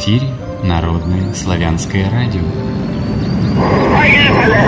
эфире Народное славянское радио. Поехали!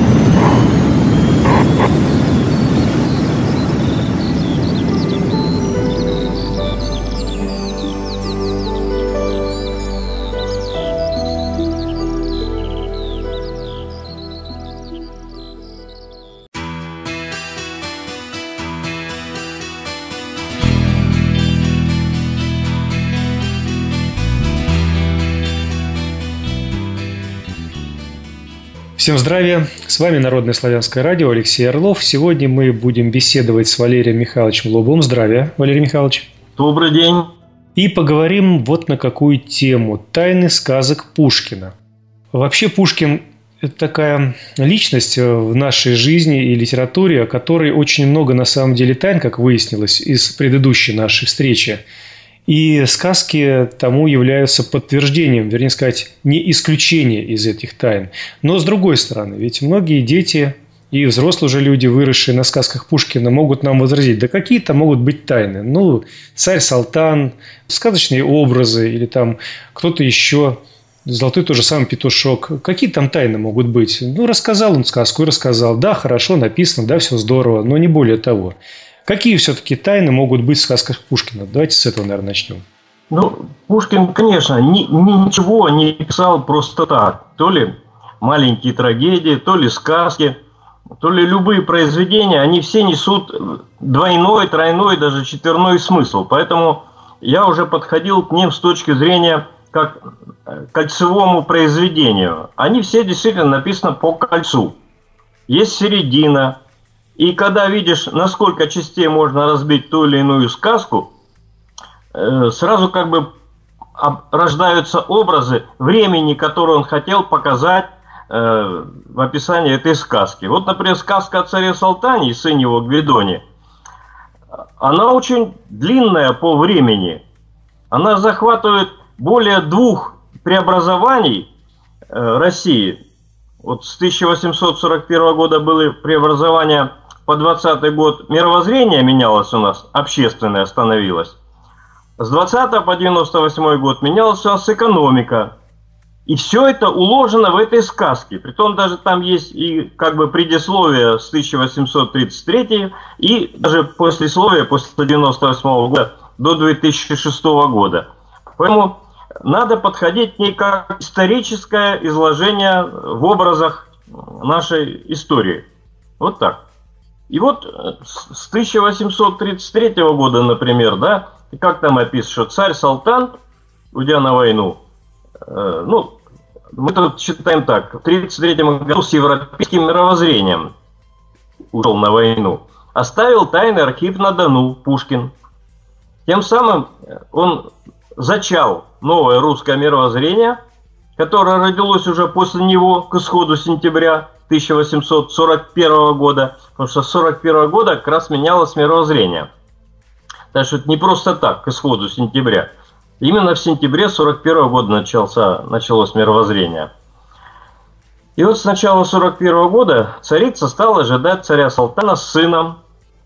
Всем здравия! С вами Народное славянское радио, Алексей Орлов. Сегодня мы будем беседовать с Валерием Михайловичем Лобовым. Здравия, Валерий Михайлович. Добрый день. И поговорим вот на какую тему. Тайны сказок Пушкина. Вообще Пушкин – это такая личность в нашей жизни и литературе, о которой очень много на самом деле тайн, как выяснилось из предыдущей нашей встречи. И сказки тому являются подтверждением, вернее сказать, не исключение из этих тайн. Но с другой стороны, ведь многие дети и взрослые уже люди, выросшие на сказках Пушкина, могут нам возразить, да какие-то могут быть тайны. Ну, царь Салтан, сказочные образы или там кто-то еще, золотой тот же самый петушок. Какие там тайны могут быть? Ну, рассказал он сказку и рассказал. Да, хорошо написано, да, все здорово, но не более того. Какие все-таки тайны могут быть в сказках Пушкина? Давайте с этого, наверное, начнем. Ну, Пушкин, конечно, ничего не писал просто так. То ли маленькие трагедии, то ли сказки, то ли любые произведения, они все несут двойной, тройной, даже четверной смысл. Поэтому я уже подходил к ним с точки зрения как к кольцевому произведению. Они все действительно написаны по кольцу. Есть середина. И когда видишь, насколько частей можно разбить ту или иную сказку, сразу как бы рождаются образы времени, которые он хотел показать в описании этой сказки. Вот, например, сказка о царе Салтане и сыне его Гвидоне. Она очень длинная по времени. Она захватывает более 2 преобразований России. Вот с 1841 года было преобразование, по 20 год мировоззрение менялось у нас, общественное становилось. С 20 по 98 год менялась у нас экономика. И все это уложено в этой сказке. Притом даже там есть и как бы предисловие с 1833 и даже послесловие после 98 года до 2006 года. Поэтому надо подходить к ней как историческое изложение в образах нашей истории. Вот так. И вот с 1833 года, например, да, как там описано, что царь Салтан, уйдя на войну, ну, мы тут считаем так, в 1933 году с европейским мировоззрением ушел на войну, оставил тайный архив на Дону, Пушкин. Тем самым он зачал новое русское мировоззрение, которое родилось уже после него к исходу сентября 1841 года, потому что с 1841 года как раз менялось мировоззрение. Так что это не просто так, к исходу сентября. Именно в сентябре 1941 года началось мировоззрение. И вот с начала 1941 года царица стала ожидать царя Салтана с сыном.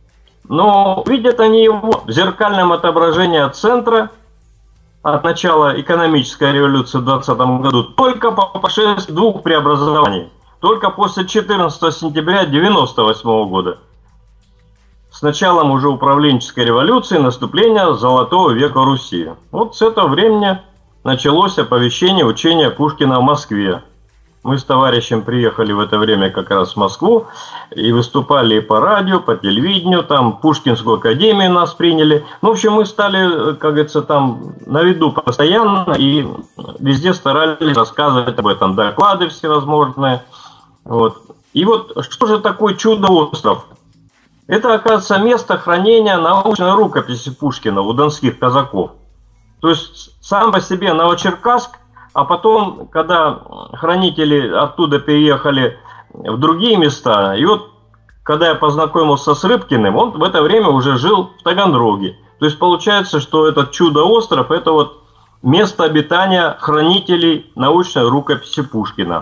Но видят они его в зеркальном отображении от центра, от начала экономической революции в 20 году, только по прошествии 2 преобразований. Только после 14 сентября 1998 года. С началом уже управленческой революции, наступления Золотого века Руси. Вот с этого времени началось оповещение учения Пушкина в Москве. Мы с товарищем приехали в это время как раз в Москву и выступали и по радио, по телевидению, там Пушкинскую академию нас приняли. Ну, в общем, мы стали, как говорится, там на виду постоянно и везде старались рассказывать об этом, доклады всевозможные. Вот. И вот что же такое чудо-остров? Это, оказывается, место хранения научной рукописи Пушкина у донских казаков. То есть сам по себе Новочеркасск, а потом, когда хранители оттуда переехали в другие места, и вот когда я познакомился с Рыбкиным, он в это время уже жил в Таганроге. То есть получается, что этот чудо-остров – это вот место обитания хранителей научной рукописи Пушкина.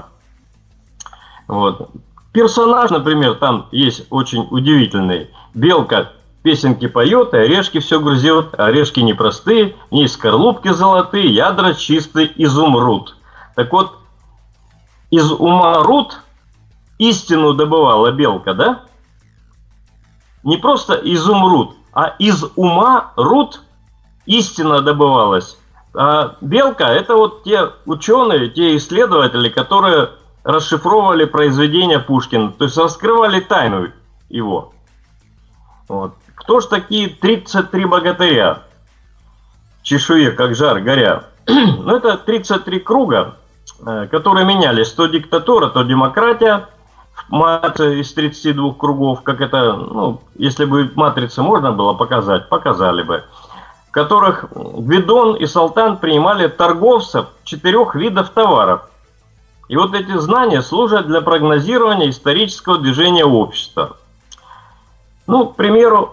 Вот. Персонаж, например, там есть очень удивительный. Белка песенки поет, и орешки все грызет. Орешки непростые, не скорлупки золотые, ядра чистый изумруд. Так вот, из ума руд истину добывала белка, да? Не просто изумруд, а из ума руд истина добывалась. А белка — это вот те ученые, те исследователи, которые расшифровывали произведения Пушкина, то есть раскрывали тайну его. Вот. Кто ж такие 33 богатыря? Чешуе, как жар горя. Ну, это 33 круга, которые менялись. То диктатура, то демократия. Матрица из 32 кругов, как это, ну, если бы матрицы можно было показать, показали бы. В которых Гвидон и Салтан принимали торговцев 4 видов товаров. И вот эти знания служат для прогнозирования исторического движения общества. Ну, к примеру,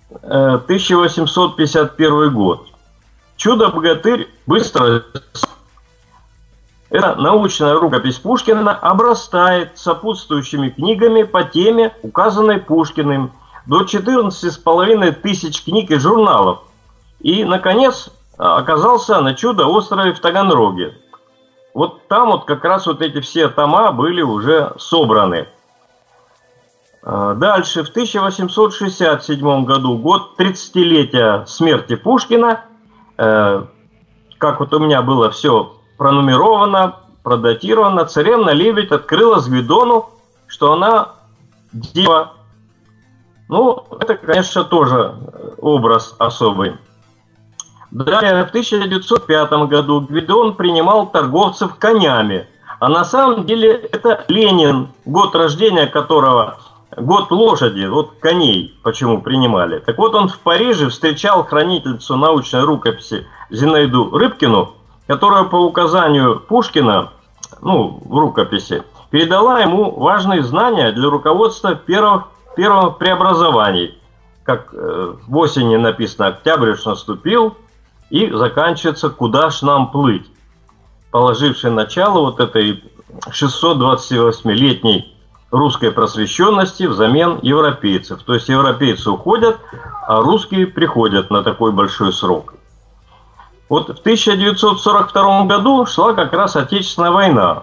1851 год. Чудо-богатырь быстро... Эта научная рукопись Пушкина обрастает сопутствующими книгами по теме, указанной Пушкиным, до 14,5 тысяч книг и журналов. И, наконец, оказался на чудо-острове в Таганроге. Вот там вот как раз вот эти все тома были уже собраны. Дальше, в 1867 году, год 30-летия смерти Пушкина, как вот у меня было все пронумеровано, продатировано, царевна-лебедь открыла Гвидону, что она дева. Ну, это, конечно, тоже образ особый. Далее, в 1905 году Гвидон принимал торговцев конями. А на самом деле это Ленин, год рождения которого, год лошади, вот коней почему принимали. Так вот, он в Париже встречал хранительницу научной рукописи Зинаиду Рыбкину, которая по указанию Пушкина, ну, в рукописи, передала ему важные знания для руководства первых преобразований. Как в осени написано, октябрь уж наступил, и заканчивается «Куда ж нам плыть?», положивший начало вот этой 628-летней русской просвещенности взамен европейцев. То есть европейцы уходят, а русские приходят на такой большой срок. Вот в 1942 году шла как раз Отечественная война.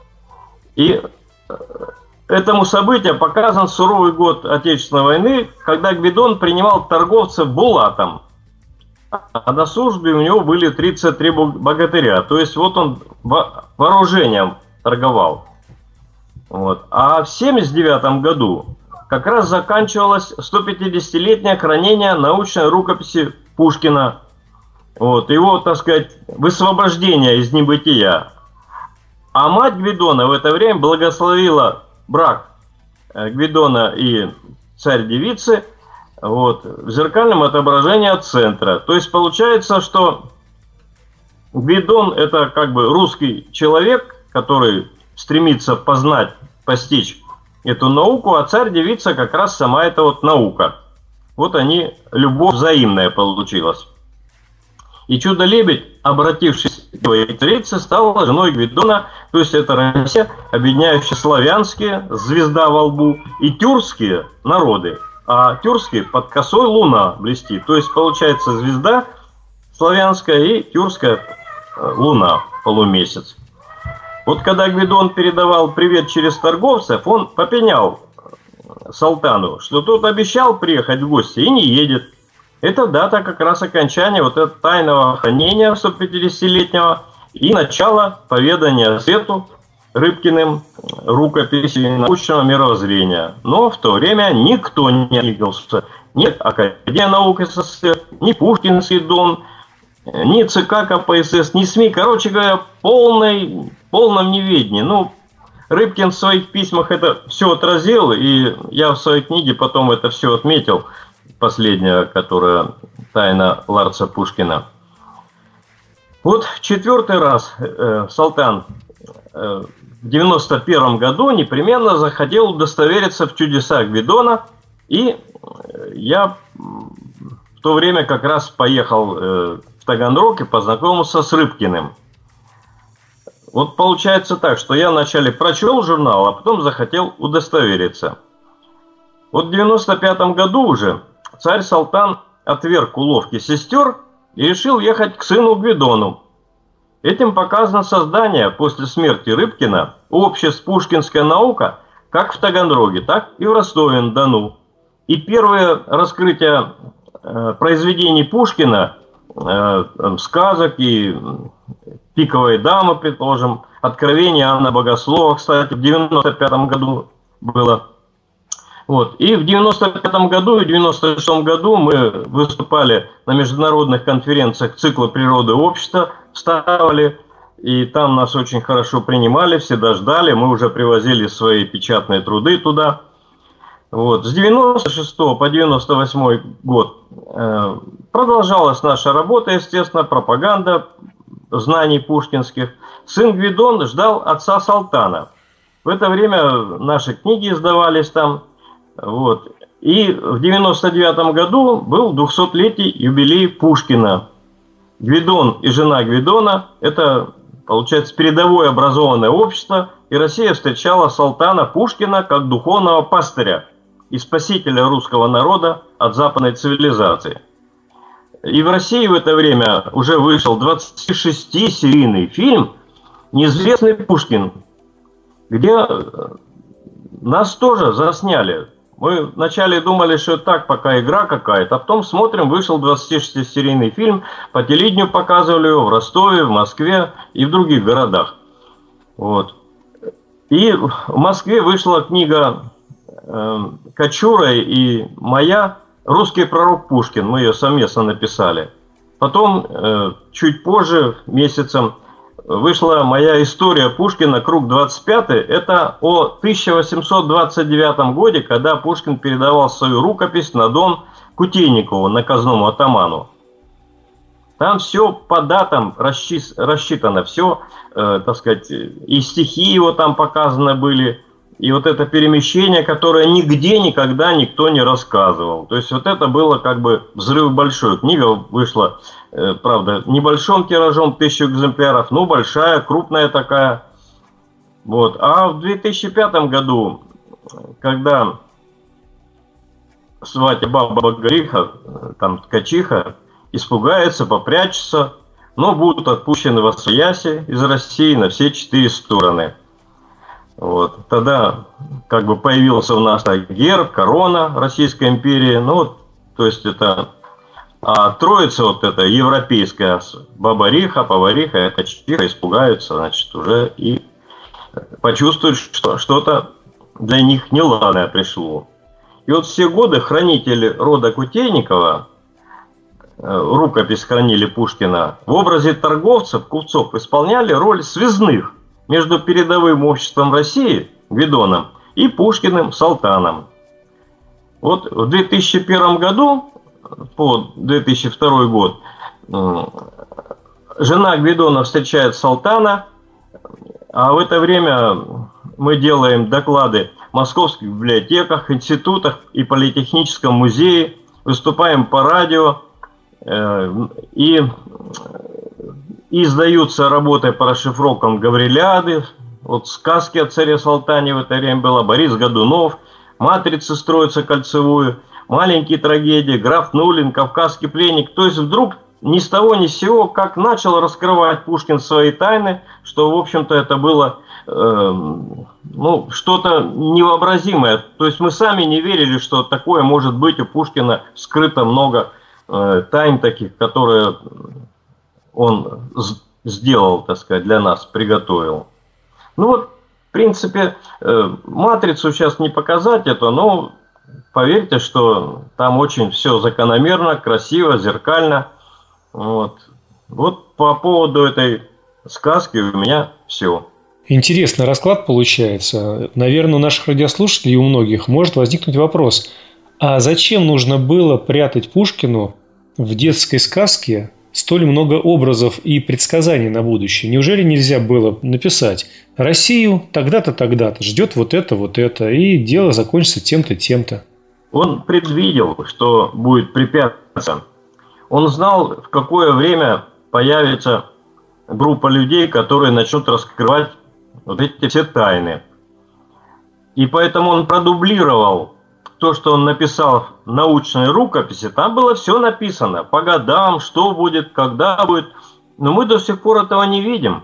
И этому событию показан суровый год Отечественной войны, когда Гвидон принимал торговцев булатом. А на службе у него были 33 богатыря. То есть вот он вооружением торговал. Вот. А в 1979 году как раз заканчивалось 150-летнее хранение научной рукописи Пушкина. Вот, его, так сказать, высвобождение из небытия. А мать Гвидона в это время благословила брак Гвидона и царь-девицы, вот, в зеркальном отображении от центра. То есть получается, что Гвидон — это как бы русский человек, который стремится познать, постичь эту науку, а царь-девица как раз сама эта вот наука. Вот они, любовь взаимная получилась. И чудо-лебедь, обратившись к своей царице, стала женой Гвидона, то есть это Россия, объединяющая славянские, звезда во лбу, и тюркские народы. А тюркские под косой луна блестит. То есть получается звезда славянская и тюркская луна, полумесяц. Вот когда Гвидон передавал привет через торговцев, он попенял Салтану, что тот обещал приехать в гости и не едет. Это дата как раз окончания вот этого тайного хранения 150-летнего и начало поведания свету Рыбкиным рукописи научного мировоззрения. Но в то время никто не двигался. Ни Академия наук СССР, ни Пушкинский дом, ни ЦК КПСС, ни СМИ. Короче говоря, в полном неведении. Ну, Рыбкин в своих письмах это все отразил, и я в своей книге потом это все отметил. Последняя, которая «Тайна Ларца Пушкина». Вот в 4-й раз Салтан в 91 году непременно захотел удостовериться в чудесах Гвидона, и я в то время как раз поехал в Таганрог и познакомился с Рыбкиным. Вот получается так, что я вначале прочел журнал, а потом захотел удостовериться. Вот в 95 году уже царь Салтан отверг уловки сестер и решил ехать к сыну Гвидону. Этим показано создание после смерти Рыбкина обществ «Пушкинская наука» как в Таганроге, так и в Ростове-на-Дону. И первое раскрытие произведений Пушкина, сказок и «Пиковая дама», предположим, «Откровение Анны Богослова», кстати, в 95-м году было. Вот. И в 95-м году и 96-м году мы выступали на международных конференциях цикла «Природа и общество», вставали, и там нас очень хорошо принимали, всегда ждали, мы уже привозили свои печатные труды туда. Вот. С 96 по 98 год продолжалась наша работа, естественно, пропаганда знаний пушкинских. Сын Гвидон ждал отца Салтана. В это время наши книги издавались там. Вот. И в 99 году был 200-летний юбилей Пушкина. Гвидон и жена Гвидона – это, получается, передовое образованное общество, и Россия встречала Салтана Пушкина как духовного пастыря и спасителя русского народа от западной цивилизации. И в России в это время уже вышел 26-серийный фильм «Неизвестный Пушкин», где нас тоже засняли. Мы вначале думали, что это так, пока игра какая-то, а потом смотрим, вышел 26-серийный фильм, по телевидению показывали его в Ростове, в Москве и в других городах. Вот. И в Москве вышла книга Кочура и моя «Русский пророк Пушкин», мы ее совместно написали. Потом, чуть позже, месяцем, вышла моя история Пушкина «Круг 25». Это о 1829 году, когда Пушкин передавал свою рукопись на Дон Кутейникову, наказному атаману. Там все по датам рассчитано, все, так сказать, и стихи его там показаны были, и вот это перемещение, которое нигде никогда никто не рассказывал. То есть вот это было как бы взрыв большой. Книга вышла, правда, небольшим тиражом, 1000 экземпляров, но большая, крупная такая. Вот. А в 2005 году, когда сватья баба Гриха, там ткачиха, испугается, попрячется, но будут отпущены восвояси из России на все 4 стороны. Вот. Тогда как бы появился у нас герб, корона Российской империи, ну вот, то есть это, а троица вот эта европейская, баба-риха, повариха, это чиха, испугаются, значит, уже и почувствуют, что что-то для них неладное пришло. И вот все годы хранители рода Кутейникова, рукопись хранили Пушкина, в образе торговцев, купцов исполняли роль связных между передовым обществом России, Гвидоном, и Пушкиным, Салтаном. Вот в 2001 году, по 2002 год, жена Гвидона встречает Салтана, а в это время мы делаем доклады в московских библиотеках, институтах и политехническом музее, выступаем по радио, и издаются работы по расшифровкам Гаврилиады, вот сказки о царе Салтане в это время было, Борис Годунов, «Матрицы строятся кольцевую», «Маленькие трагедии», «Граф Нулин», «Кавказский пленник». То есть вдруг ни с того ни с сего, как начал раскрывать Пушкин свои тайны, что, в общем-то, это было что-то невообразимое. То есть мы сами не верили, что такое может быть. У Пушкина скрыто много тайн таких, которые он сделал, так сказать, для нас, приготовил. Ну вот, в принципе, «Матрицу» сейчас не показать это, но поверьте, что там очень все закономерно, красиво, зеркально. Вот по поводу этой сказки у меня все. Интересный расклад получается. Наверное, у наших радиослушателей, у многих, может возникнуть вопрос. А зачем нужно было прятать Пушкину в детской сказке столь много образов и предсказаний на будущее? Неужели нельзя было написать: Россию тогда-то, тогда-то ждет вот это, и дело закончится тем-то, тем-то? Он предвидел, что будет препятствие. Он знал, в какое время появится группа людей, которые начнут раскрывать вот эти все тайны. И поэтому он продублировал то, что он написал в научной рукописи, там было все написано по годам, что будет, когда будет. Но мы до сих пор этого не видим.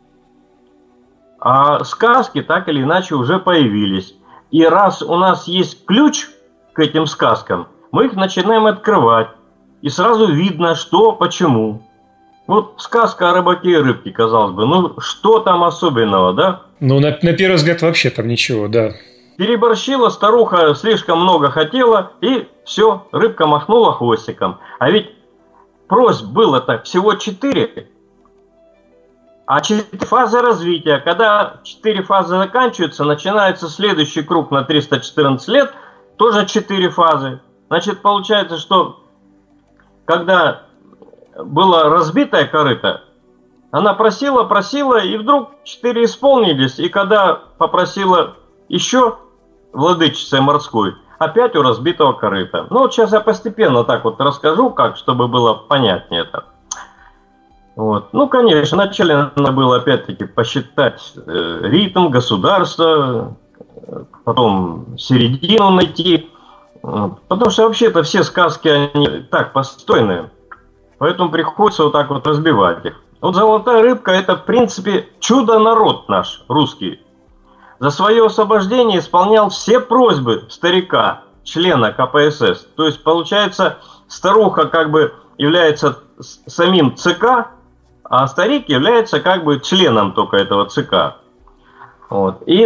А сказки так или иначе уже появились. И раз у нас есть ключ к этим сказкам, мы их начинаем открывать. И сразу видно, что, почему. Вот сказка о рыбаке и рыбке, казалось бы. Ну, что там особенного, да? Ну, на первый взгляд вообще там ничего, да. Переборщила, старуха слишком много хотела, и все, рыбка махнула хвостиком. А ведь просьб было так всего 4. А 4 фазы развития. Когда 4 фазы заканчиваются, начинается следующий круг на 314 лет, тоже 4 фазы. Значит, получается, что когда было разбитое корыто, она просила, и вдруг 4 исполнились. И когда попросила еще владычица морской, опять у разбитого корыта. Ну, вот сейчас я постепенно так вот расскажу, как, чтобы было понятнее это. Вот. Ну, конечно, вначале надо было опять-таки посчитать ритм, государство, потом середину найти. Потому что вообще-то все сказки, они так построены. Поэтому приходится вот так вот разбивать их. Вот «Золотая рыбка» — это, в принципе, чудо-народ наш, русский. За свое освобождение исполнял все просьбы старика, члена КПСС. То есть, получается, старуха как бы является самим ЦК, а старик является как бы членом только этого ЦК. Вот. И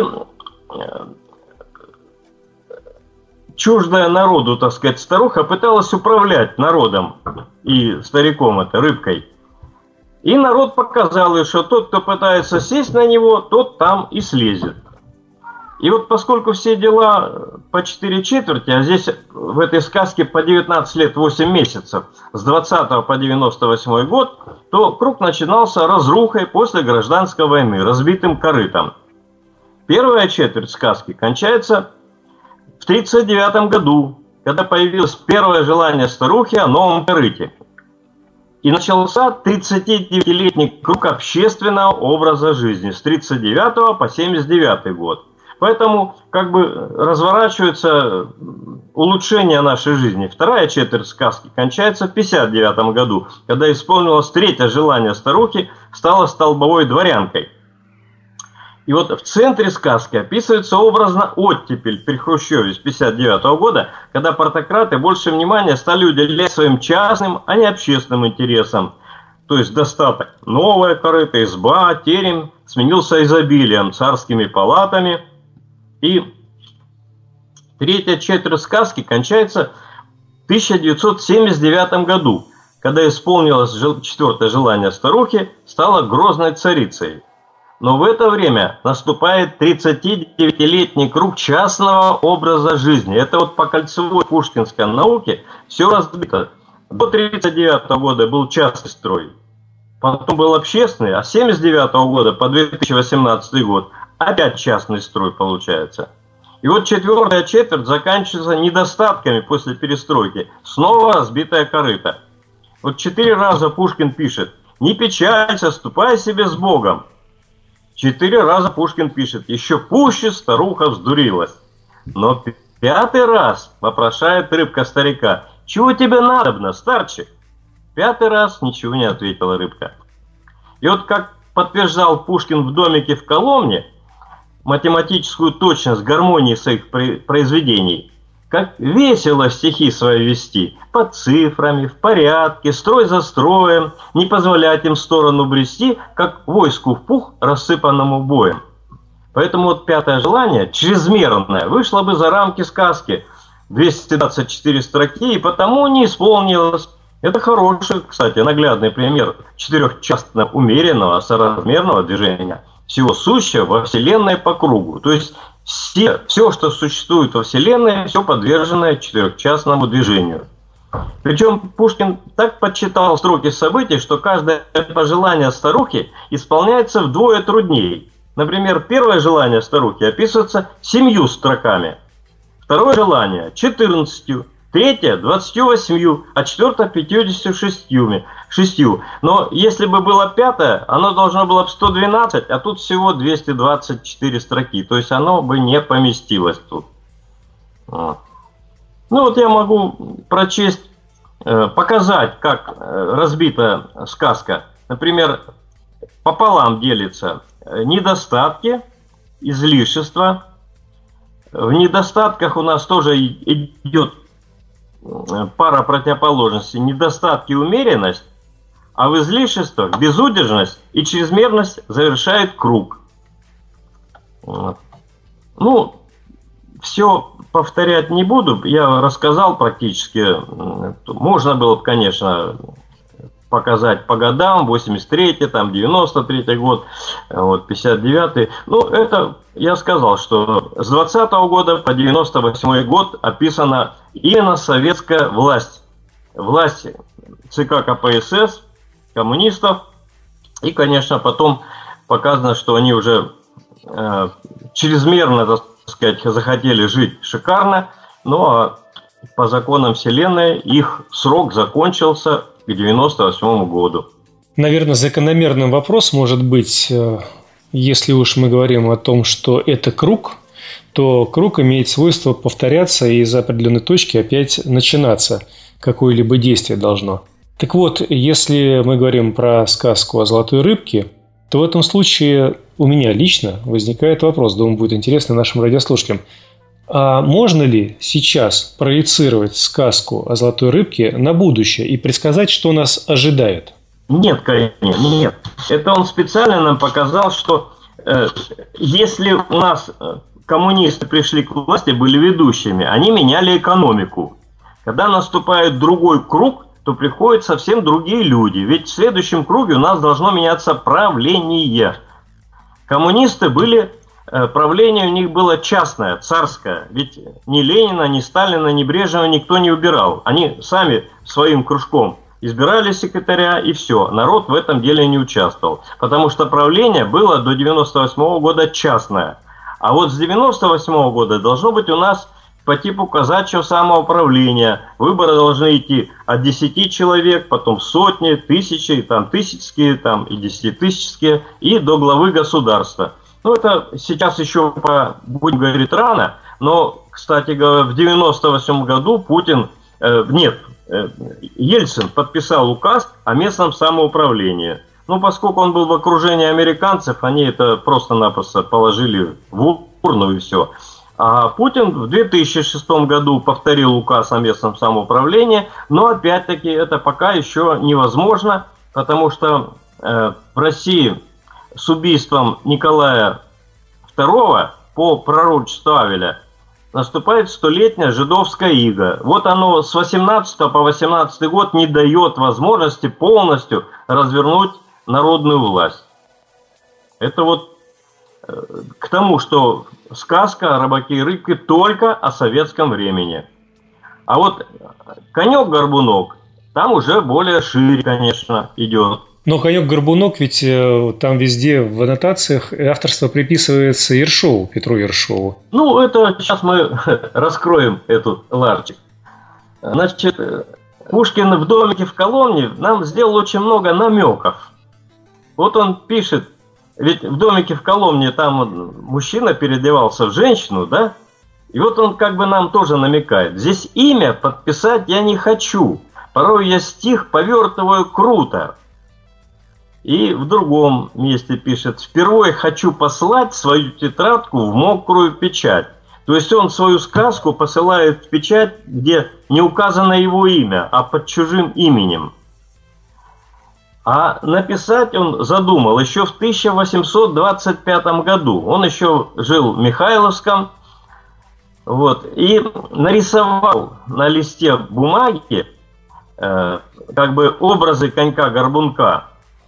чуждая народу, так сказать, старуха пыталась управлять народом и стариком, это рыбкой. И народ показал ей, что тот, кто пытается сесть на него, тот там и слезет. И вот поскольку все дела по 4/4, а здесь в этой сказке по 19 лет 8 месяцев, с 20 по 98 год, то круг начинался разрухой после гражданской войны, разбитым корытом. Первая четверть сказки кончается в 1939 году, когда появилось первое желание старухи о новом корыте. И начался 39-летний круг общественного образа жизни с 1939 по 1979 год. Поэтому как бы разворачивается улучшение нашей жизни. Вторая четверть сказки кончается в 1959 году, когда исполнилось третье желание старухи, стала столбовой дворянкой. И вот в центре сказки описывается образно оттепель при Хрущеве с 1959 года, когда партократы больше внимания стали уделять своим частным, а не общественным интересам. То есть достаток. Новое корыто, изба, терем сменился изобилием, царскими палатами. И третья четверть сказки кончается в 1979 году, когда исполнилось четвертое желание старухи, стала грозной царицей. Но в это время наступает 39-летний круг частного образа жизни. Это вот по кольцевой пушкинской науке все разбито. До 1939 года был частный строй, потом был общественный, а с 1979 года по 2018 год опять частный строй получается. И вот четвертая четверть заканчивается недостатками после перестройки. Снова разбитая корыто. Вот 4 раза Пушкин пишет: «Не печалься, ступай себе с Богом». 4 раза Пушкин пишет: «Еще пуще старуха вздурилась». Но 5-й раз вопрошает рыбка старика: «Чего тебе надобно, старчик?» 5-й раз ничего не ответила рыбка. И вот как подтверждал Пушкин в домике в Коломне математическую точность гармонии своих произведений, как весело стихи свои вести, под цифрами, в порядке, строй за строем, не позволять им сторону брести, как войску в пух, рассыпанному боем. Поэтому вот 5-е желание, чрезмерное, вышло бы за рамки сказки, 224 строки, и потому не исполнилось. Это хороший, кстати, наглядный пример 4-частного умеренного, соразмерного движения, всего сущего во Вселенной по кругу. То есть все, что существует во Вселенной, все подвержено 4-частному движению. Причем Пушкин так подсчитал строки событий, что каждое пожелание старухи исполняется вдвое труднее. Например, первое желание старухи описывается 7 строками, второе желание 14, третье 28, а четвертое 56. Но если бы было 5-е, оно должно было бы 112, а тут всего 224 строки. То есть оно бы не поместилось тут. Вот. Ну вот я могу прочесть, показать, как разбита сказка. Например, пополам делится недостатки, излишества. В недостатках у нас тоже идет пара противоположностей. Недостатки, умеренность, а в излишествах безудержность и чрезмерность завершает круг. Вот. Ну, все повторять не буду, я рассказал практически. Можно было бы, конечно, показать по годам, 83-й, там, 93-й год, вот, 59-й. Ну, это я сказал, что с 20-го года по 98-й год описана именно советская власть. Власть ЦК КПСС, коммунистов. И, конечно, потом показано, что они уже чрезмерно, так сказать, захотели жить шикарно, но по законам Вселенной их срок закончился к 98 году. Наверное, закономерным вопрос может быть, если уж мы говорим о том, что это круг, то круг имеет свойство повторяться и из определенной точки опять начинаться. Какое-либо действие должно. Так вот, если мы говорим про сказку о золотой рыбке, то в этом случае у меня лично возникает вопрос, думаю, будет интересно нашим радиослушателям. А можно ли сейчас проецировать сказку о золотой рыбке на будущее и предсказать, что нас ожидает? Нет, конечно, нет. Это он специально нам показал, что если у нас коммунисты пришли к власти, были ведущими, они меняли экономику. Когда наступает другой круг, то приходят совсем другие люди. Ведь в следующем круге у нас должно меняться правление. Коммунисты были, правление у них было частное, царское. Ведь ни Ленина, ни Сталина, ни Брежнева никто не убирал. Они сами своим кружком избирали секретаря, и все. Народ в этом деле не участвовал. Потому что правление было до 98 года частное. А вот с 98 года должно быть у нас по типу казачьего самоуправления. Выборы должны идти от 10 человек, потом сотни, тысячи, там тысячские, там и десятитысячские, и до главы государства. Ну, это сейчас еще, будем говорить, рано, но, кстати говоря, в 98 году Ельцин подписал указ о местном самоуправлении. Ну, поскольку он был в окружении американцев, они это просто-напросто положили в урну и все. А Путин в 2006 году повторил указ о местном самоуправлении, но опять-таки это пока еще невозможно, потому что в России с убийством Николая II по пророчеству Авеля наступает столетняя жидовская ига. Вот оно с 18 по 18 год не дает возможности полностью развернуть народную власть. Это вот к тому, что сказка о рыбаке и рыбке только о советском времени. А вот конек-горбунок там уже более шире, конечно, идет. Но конек-горбунок, ведь там везде в аннотациях авторство приписывается Ершову, Петру Ершову. Ну, это сейчас мы раскроем этот ларчик. Значит, Пушкин в «Домике в Коломне» нам сделал очень много намеков. Вот он пишет, ведь в «Домике в Коломне» там мужчина переодевался в женщину, да? И вот он как бы нам тоже намекает. Здесь имя подписать я не хочу. Порой я стих повертываю круто. И в другом месте пишет: впервые хочу послать свою тетрадку в мокрую печать. То есть он свою сказку посылает в печать, где не указано его имя, а под чужим именем. А написать он задумал еще в 1825 году. Он еще жил в Михайловском. Вот, и нарисовал на листе бумаги как бы образы конька-горбунка.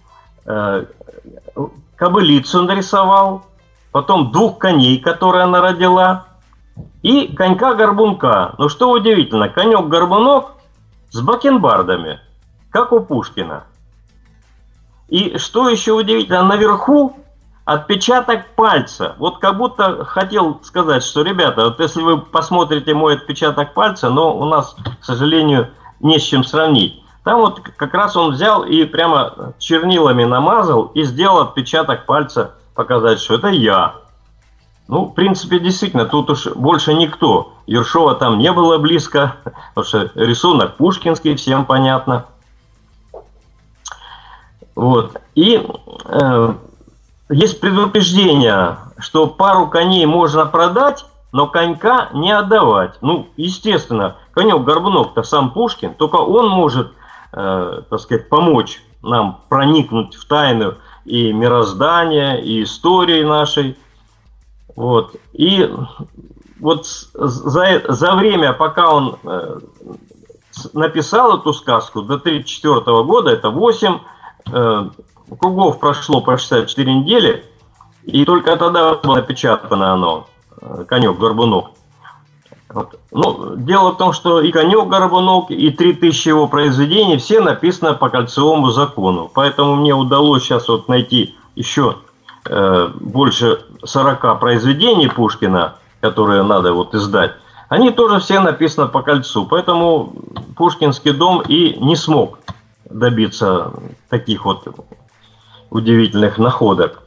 Кобылицу нарисовал, потом 2 коней, которые она родила, и конька-горбунка. Но что удивительно, конек-горбунок с бакенбардами, как у Пушкина. И что еще удивительно, наверху отпечаток пальца. Вот как будто хотел сказать, что, ребята, вот если вы посмотрите мой отпечаток пальца, но у нас, к сожалению, не с чем сравнить. Там вот как раз он взял и прямо чернилами намазал и сделал отпечаток пальца, показать, что это я. Ну, в принципе, действительно, тут уж больше никто. Ершова там не было близко, потому что рисунок пушкинский, всем понятно. Вот. И есть предупреждение, что пару коней можно продать, но конька не отдавать. Ну, естественно, конек-горбунок-то сам Пушкин, только он может, так сказать, помочь нам проникнуть в тайну и мироздания, и истории нашей. Вот. И вот за время, пока он написал эту сказку, до 1934 года, это 8 кругов прошло по 64 недели, и только тогда было напечатано оно, «Конек-горбунок». Вот. Ну, дело в том, что и «Конек-горбунок», и 3000 его произведений, все написаны по кольцевому закону. Поэтому мне удалось сейчас вот найти еще больше 40 произведений Пушкина, которые надо вот издать. Они тоже все написаны по кольцу. Поэтому Пушкинский дом и не смог добиться таких вот удивительных находок.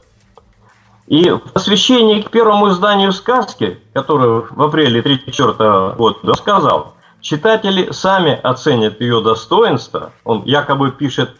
И в посвящении к первому изданию сказки, которое в апреле 1934 года сказал, читатели сами оценят ее достоинство. Он якобы пишет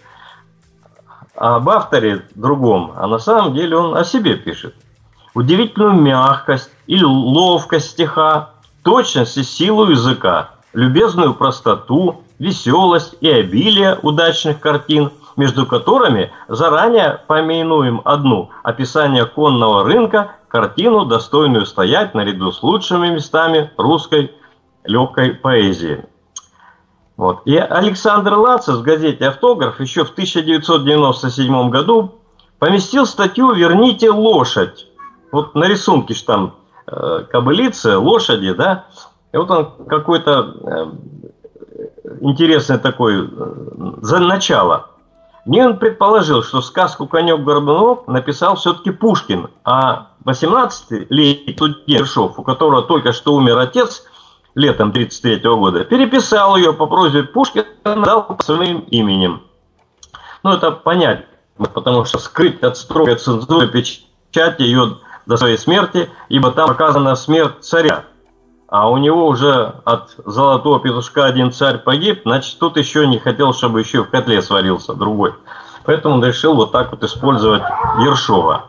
об авторе другом, а на самом деле он о себе пишет. Удивительную мягкость и ловкость стиха, точность и силу языка, любезную простоту, веселость и обилие удачных картин, между которыми заранее помянуем одну – описание конного рынка, картину, достойную стоять наряду с лучшими местами русской легкой поэзии. Вот. И Александр Лацис в газете «Автограф» еще в 1997 году поместил статью «Верните лошадь». Вот на рисунке же там кобылицы, лошади, да? И вот он какой-то интересный такой за начало. Мне он предположил, что сказку «Конек-горбунок» написал все-таки Пушкин, а 18-летний студент Ершов, у которого только что умер отец летом 1933 года, переписал ее по просьбе Пушкина, дал своим именем. Ну, это понятно, потому что скрыть от строгой цензуры печати ее до своей смерти, ибо там показана смерть царя. А у него уже от золотого петушка один царь погиб, значит, тут еще не хотел, чтобы еще в котле сварился другой. Поэтому он решил вот так вот использовать Ершова.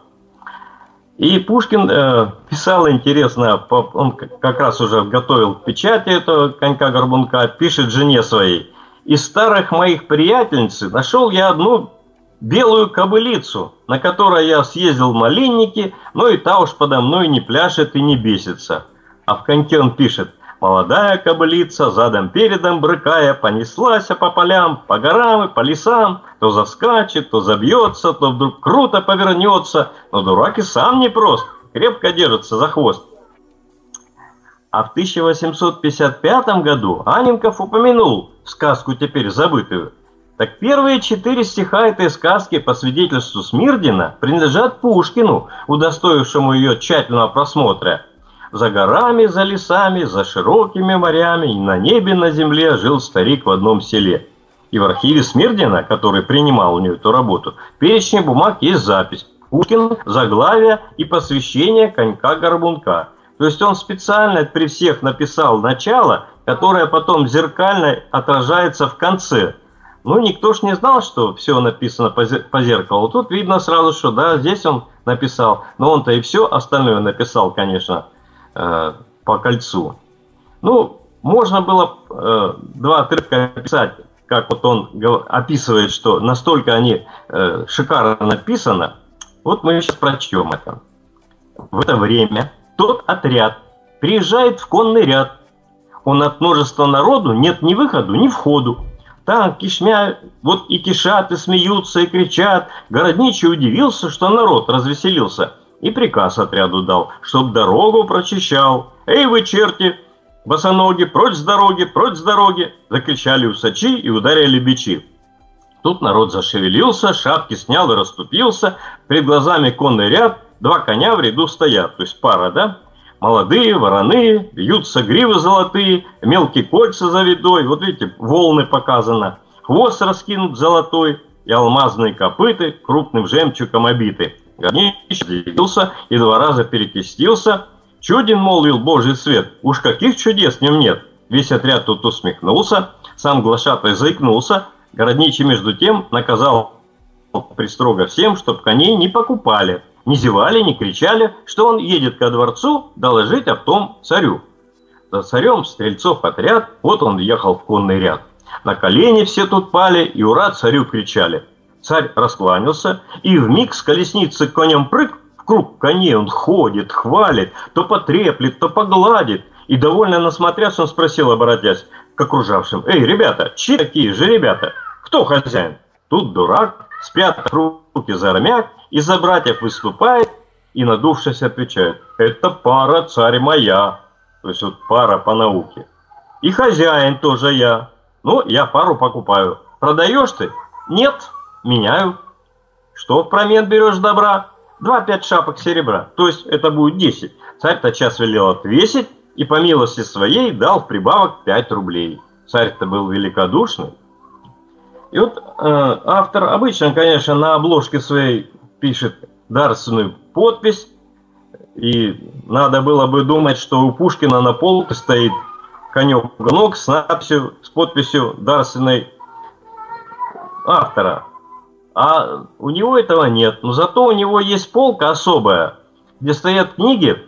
И Пушкин писал интересно, он как раз уже готовил к печати этого «Конька-горбунка», пишет жене своей: «Из старых моих приятельниц нашел я одну белую кобылицу, на которой я съездил в Малинники, но и та уж подо мной не пляшет и не бесится». А в «Коньке» он пишет: «Молодая кобылица, задом-передом брыкая, понеслась по полям, по горам и по лесам, то заскачет, то забьется, то вдруг круто повернется, но дурак и сам непрост, крепко держится за хвост». А в 1855 году Анненков упомянул сказку теперь забытую. Так первые 4 стиха этой сказки по свидетельству Смирдина принадлежат Пушкину, удостоившему ее тщательного просмотра. За горами, за лесами, за широкими морями, и на небе, на земле жил старик в одном селе. И в архиве Смирдина, который принимал у него эту работу, в перечне бумаг есть запись: Пушкин, заглавие и посвящение «Конька-горбунка». То есть он специально при всех написал начало, которое потом зеркально отражается в конце. Ну, никто ж не знал, что все написано по зеркалу. Тут видно сразу, что да, здесь он написал. Но он-то и все остальное написал, конечно, по кольцу. Ну, можно было 2 отрывка описать, как вот он описывает, что настолько они шикарно написано. Вот мы сейчас прочтем это. В это время тот отряд приезжает в конный ряд. Он от множества народу нет ни выходу, ни входу. Там кишмя, вот и кишат, и смеются, и кричат. Городничий удивился, что народ развеселился, и приказ отряду дал, чтоб дорогу прочищал. «Эй вы, черти, босоноги, прочь с дороги!» Закричали усачи и ударили бичи. Тут народ зашевелился, шапки снял и расступился. Перед глазами конный ряд, 2 коня в ряду стоят, то есть пара, да? Молодые, вороные, бьются гривы золотые, мелкие кольца за видой. Вот видите, волны показано. Хвост раскинут золотой, и алмазные копыты крупным жемчугом обиты. Горничий удивился и 2 раза перекрестился. Чуден, молвил Божий свет, уж каких чудес в нем нет. Весь отряд тут усмехнулся, сам глашатай заикнулся. Городничий между тем наказал пристрого всем, чтоб коней не покупали, не зевали, не кричали, что он едет ко дворцу доложить об том царю. За царем стрельцов отряд, вот он въехал в конный ряд. На колени все тут пали и ура царю кричали. Царь раскланялся и вмиг с колесницы к коням прыг, в круг коней он ходит, хвалит, то потреплет, то погладит. И довольно насмотрясь, он спросил, обратясь к окружавшим: «Эй, ребята, чьи такие же ребята? Кто хозяин?» Тут дурак с пяток руки за армяк, из-за братьев выступает и, надувшись, отвечает: «Это пара, царь, моя». То есть вот пара по науке. «И хозяин тоже я. Ну, я пару покупаю. Продаешь ты?» «Нет, меняю». «Что впромен берешь добра?» 2-5 шапок серебра. То есть это будет 10. Царь тотчас велел отвесить и по милости своей дал в прибавок 5 рублей. Царь-то был великодушный. И вот автор обычно, конечно, на обложке своей пишет дарственную подпись. И надо было бы думать, что у Пушкина на полке стоит конек-гонок с надписью, с подписью дарственной автора. А у него этого нет. Но зато у него есть полка особая, где стоят книги,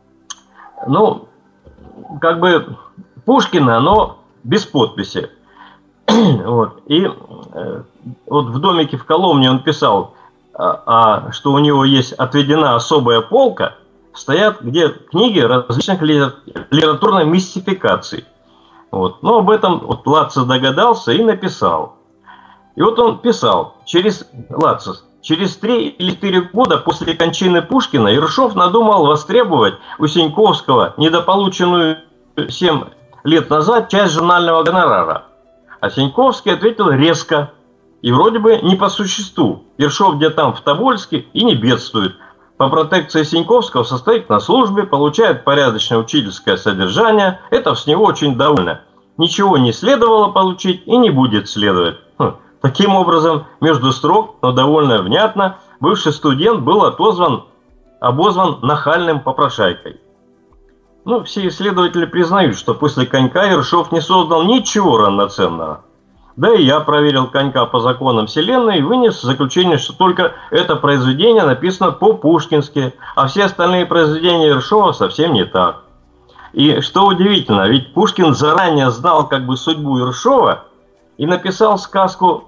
ну, как бы Пушкина, но без подписи. Вот. И вот в домике в Коломне он писал, что у него есть отведена особая полка, стоят где книги различных литературных мистификаций. Вот. Но об этом вот Лацис догадался и написал. И вот он писал, Лацис, через 3 или 4 года после кончины Пушкина Ершов надумал востребовать у Сеньковского недополученную 7 лет назад часть журнального гонорара. А Сеньковский ответил резко и вроде бы не по существу. Ершов где там в Тобольске и не бедствует. По протекции Сеньковского состоит на службе, получает порядочное учительское содержание. Это с него очень довольно. Ничего не следовало получить и не будет следовать. Таким образом, между строк, но довольно внятно, бывший студент был обозван нахальным попрошайкой. Ну, все исследователи признают, что после конька Ершов не создал ничего равноценного. Да и я проверил конька по законам вселенной и вынес заключение, что только это произведение написано по-пушкински, а все остальные произведения Ершова совсем не так. И что удивительно, ведь Пушкин заранее знал как бы судьбу Ершова и написал сказку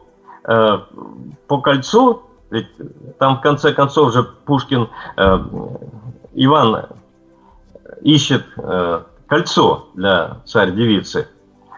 по кольцу, ведь там в конце концов же Пушкин, Иван ищет кольцо для царь-девицы.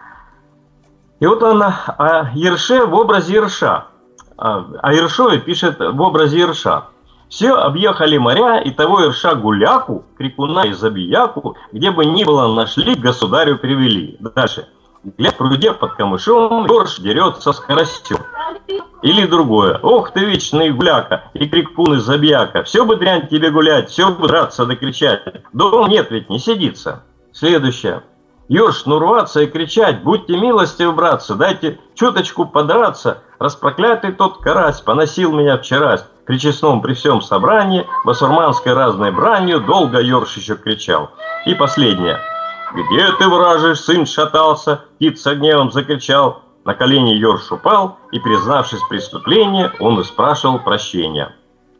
И вот он о Ерше в образе Ерша, о Ершове пишет в образе Ерша. Все объехали моря, и того Ерша гуляку, крикуна и забияку, где бы ни было нашли, к государю привели. Дальше. Глядь в пруде под камышом, Ерш дерется с карасем. Или другое. Ох ты вечный гуляка, и крикун и забияка. Все бы дрянь тебе гулять, все бы драться да кричать. Дома нет ведь, не сидится. Следующее. Ерш, ну рваться и кричать, будьте милостивы, братцы, дайте чуточку подраться. Распроклятый тот карась поносил меня вчерась. При честном при всем собрании, басурманской разной бранью, долго Ерш еще кричал. И последнее. Где ты, вражий сын, шатался? Птица гневом закричал. На колени Ерш упал, и, признавшись в преступлении, он и спрашивал прощения.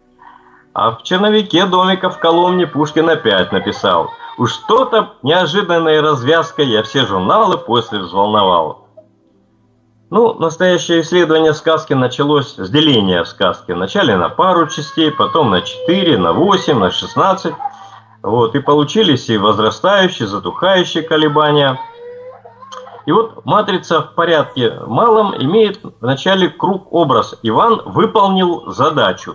А в черновике домика в Коломне Пушкин опять написал: «Уж что-то неожиданной развязкой я все журналы после взволновал». Ну, настоящее исследование сказки началось с деления сказки. Вначале на пару частей, потом на 4, на 8, на 16. Вот, и получились и возрастающие, затухающие колебания. И вот матрица в порядке малом имеет в начале круг-образ. Иван выполнил задачу.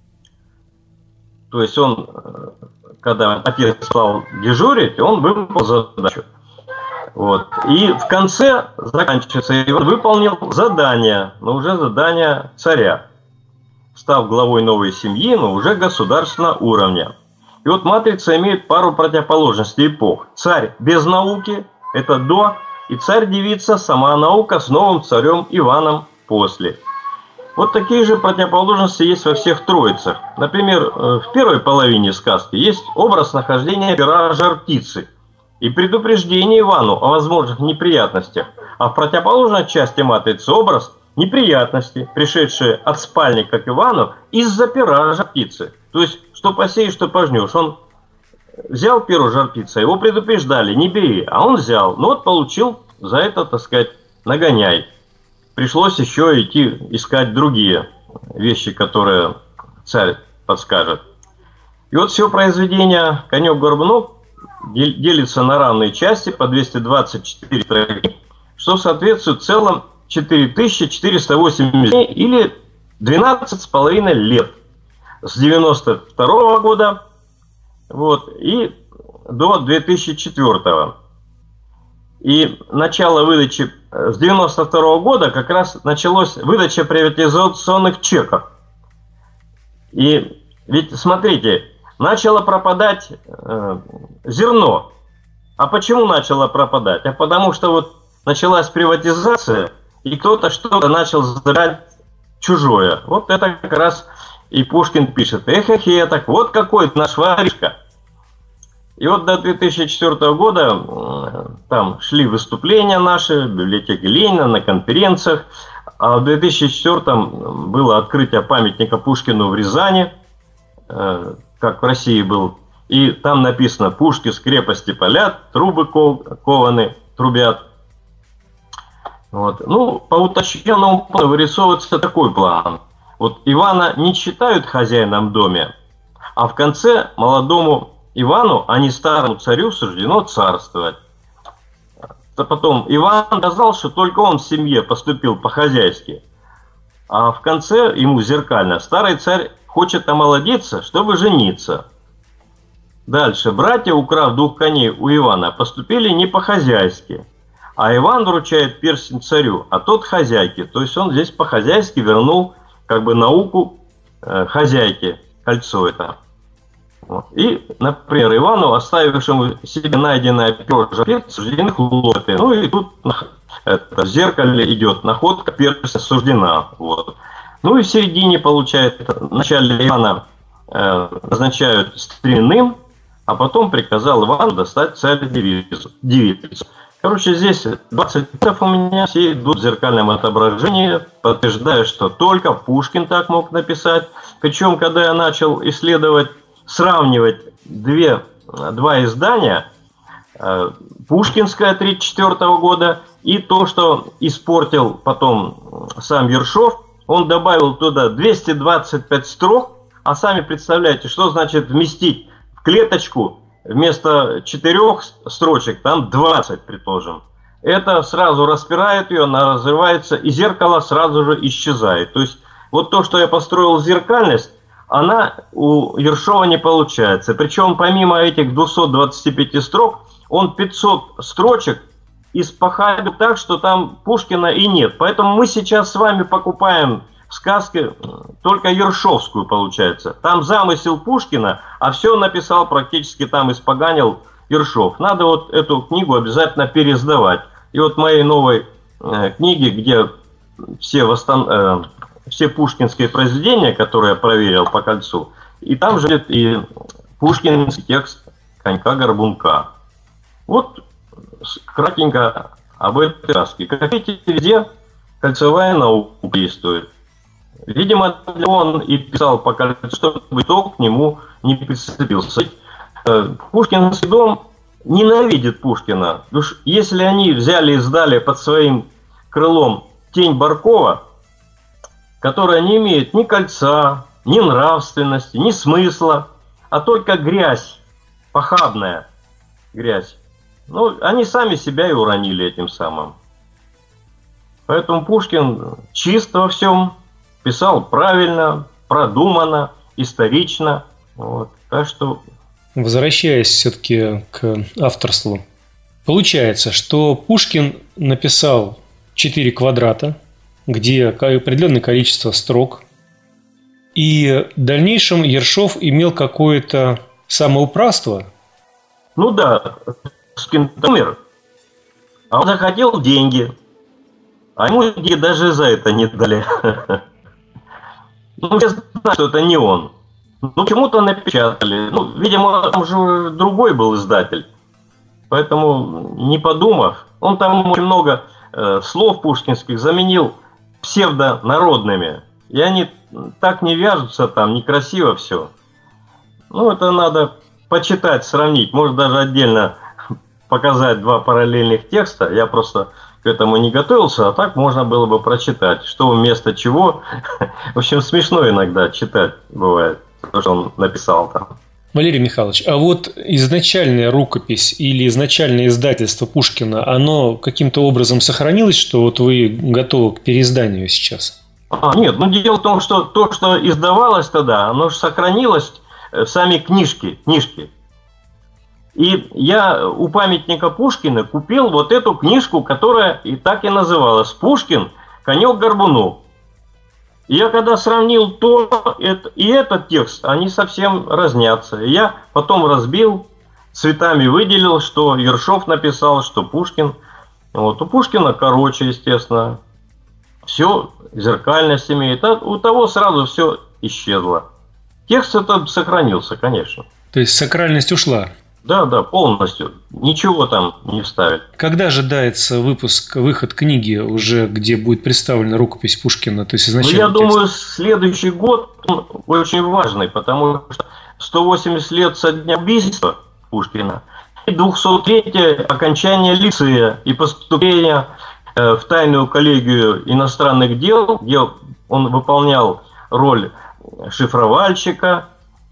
То есть он, когда отец стал дежурить, он выполнил задачу. Вот. И в конце заканчивается, Иван выполнил задание, но уже задание царя, став главой новой семьи, но уже государственного уровня. И вот матрица имеет пару противоположностей эпох. Царь без науки, это до, и царь-девица, сама наука с новым царем Иваном после. Вот такие же противоположности есть во всех троицах. Например, в первой половине сказки есть образ нахождения пера жар-птицы и предупреждение Ивану о возможных неприятностях. А в противоположной части матрицы образ неприятности, пришедшие от спальника к Ивану из-за пера жар-птицы. То есть, что посеешь, что пожнешь. Он взял перо жар-птицы, его предупреждали, не бери, а он взял. Ну вот получил за это, так сказать, нагоняй. Пришлось еще идти искать другие вещи, которые царь подскажет. И вот все произведение «Конек-горбунок» делится на равные части по 224 строки, что соответствует в целом 4408 дней или 12,5 лет. С 92 года и до 2004. И начало выдачи с 92 года как раз началась выдача приватизационных чеков. И ведь, смотрите, начало пропадать зерно. А почему начало пропадать? А потому что вот началась приватизация, и кто-то что-то начал забирать чужое. Вот это как раз и Пушкин пишет. Эх, так вот какой наш воришка. И вот до 2004 года там шли выступления наши в библиотеке Ленина, на конференциях. А в 2004 было открытие памятника Пушкину в Рязани, как в России был. И там написано: «Пушки с крепости палят, трубы кованы, трубят». Вот. Ну, по уточненному плану вырисовывается такой план. Вот Ивана не считают хозяином в доме, а в конце молодому Ивану, а не старому царю, суждено царствовать. Потом Иван доказал, что только он в семье поступил по-хозяйски. А в конце ему зеркально: старый царь хочет омолодиться, чтобы жениться. Дальше. Братья, украв 2 коней у Ивана, поступили не по-хозяйски. А Иван вручает перстень царю, а тот хозяйке. То есть он здесь по-хозяйски вернул как бы науку хозяйке, кольцо это. Вот. И, например, Ивану, оставившему себе найденное перо жар-птицы, суждены хлопья. Ну и тут в зеркале идет находка перстня суждена. Вот. Ну и в середине, получается, в начале Ивана назначают стременным, а потом приказал Ивану достать царь-девицу. Короче, здесь 20 у меня все идут в зеркальном отображении, подтверждая, что только Пушкин так мог написать. Причем, когда я начал исследовать, сравнивать два издания, пушкинское 1934 года и то, что испортил потом сам Ершов, он добавил туда 225 строк, а сами представляете, что значит вместить в клеточку вместо 4 строчек, там 20, предположим. Это сразу распирает ее, она разрывается, и зеркало сразу же исчезает. То есть вот то, что я построил зеркальность, она у Ершова не получается. Причем помимо этих 225 строк, он 500 строчек испохабил так, что там Пушкина и нет. Поэтому мы сейчас с вами покупаем в сказке только ершовскую, получается. Там замысел Пушкина, а все написал практически, там испоганил Ершов. Надо вот эту книгу обязательно переиздавать. И вот в моей новой книге, где все пушкинские произведения, которые я проверил по кольцу, и там же и пушкинский текст «Конька-горбунка». Вот кратенько об этой сказке. Как видите, везде кольцевая наука действует. Видимо, он и писал по кольцу, чтобы итог к нему не прицепился. Пушкинский дом ненавидит Пушкина. Если они взяли и сдали под своим крылом «Тень Баркова», которая не имеет ни кольца, ни нравственности, ни смысла, а только грязь, похабная грязь. Ну, они сами себя и уронили этим самым. Поэтому Пушкин чист во всем, писал правильно, продуманно, исторично. Вот. Так что... Возвращаясь все-таки к авторству. Получается, что Пушкин написал 4 квадрата, где определенное количество строк. И в дальнейшем Ершов имел какое-то самоуправство. Ну да, Пушкин умер, а он захотел деньги. А ему деньги даже за это не дали. Ну, я знаю, что это не он. Ну, почему-то напечатали. Ну, видимо, там же другой был издатель. Поэтому, не подумав, он там очень много слов пушкинских заменил псевдонародными. И они так не вяжутся там, некрасиво все. Ну, это надо почитать, сравнить. Может, даже отдельно показать два параллельных текста. Я просто к этому не готовился, а так можно было бы прочитать, что вместо чего. В общем, смешно иногда читать бывает, то, что он написал там. Валерий Михайлович, а вот изначальная рукопись или изначальное издательство Пушкина, оно каким-то образом сохранилось, что вот вы готовы к переизданию сейчас? Нет, ну дело в том, что то, что издавалось тогда, оно же сохранилось, сами книжки. И я у памятника Пушкина купил вот эту книжку, которая и так и называлась «Пушкин. Конек-горбунок». И я когда сравнил то и этот текст, они совсем разнятся. И я потом разбил, цветами выделил, что Ершов написал, что Пушкин. Вот у Пушкина короче, естественно. Все, зеркальность имеет. А у того сразу все исчезло. Текст этот сохранился, конечно. То есть сакральность ушла? Да, полностью. Ничего там не вставили. Когда ожидается выход книги уже, где будет представлена рукопись Пушкина? То есть изначально я думаю, следующий год очень важный, потому что 180 лет со дня убийства Пушкина и 203-е окончание лицея и поступления в тайную коллегию иностранных дел, где он выполнял роль шифровальщика,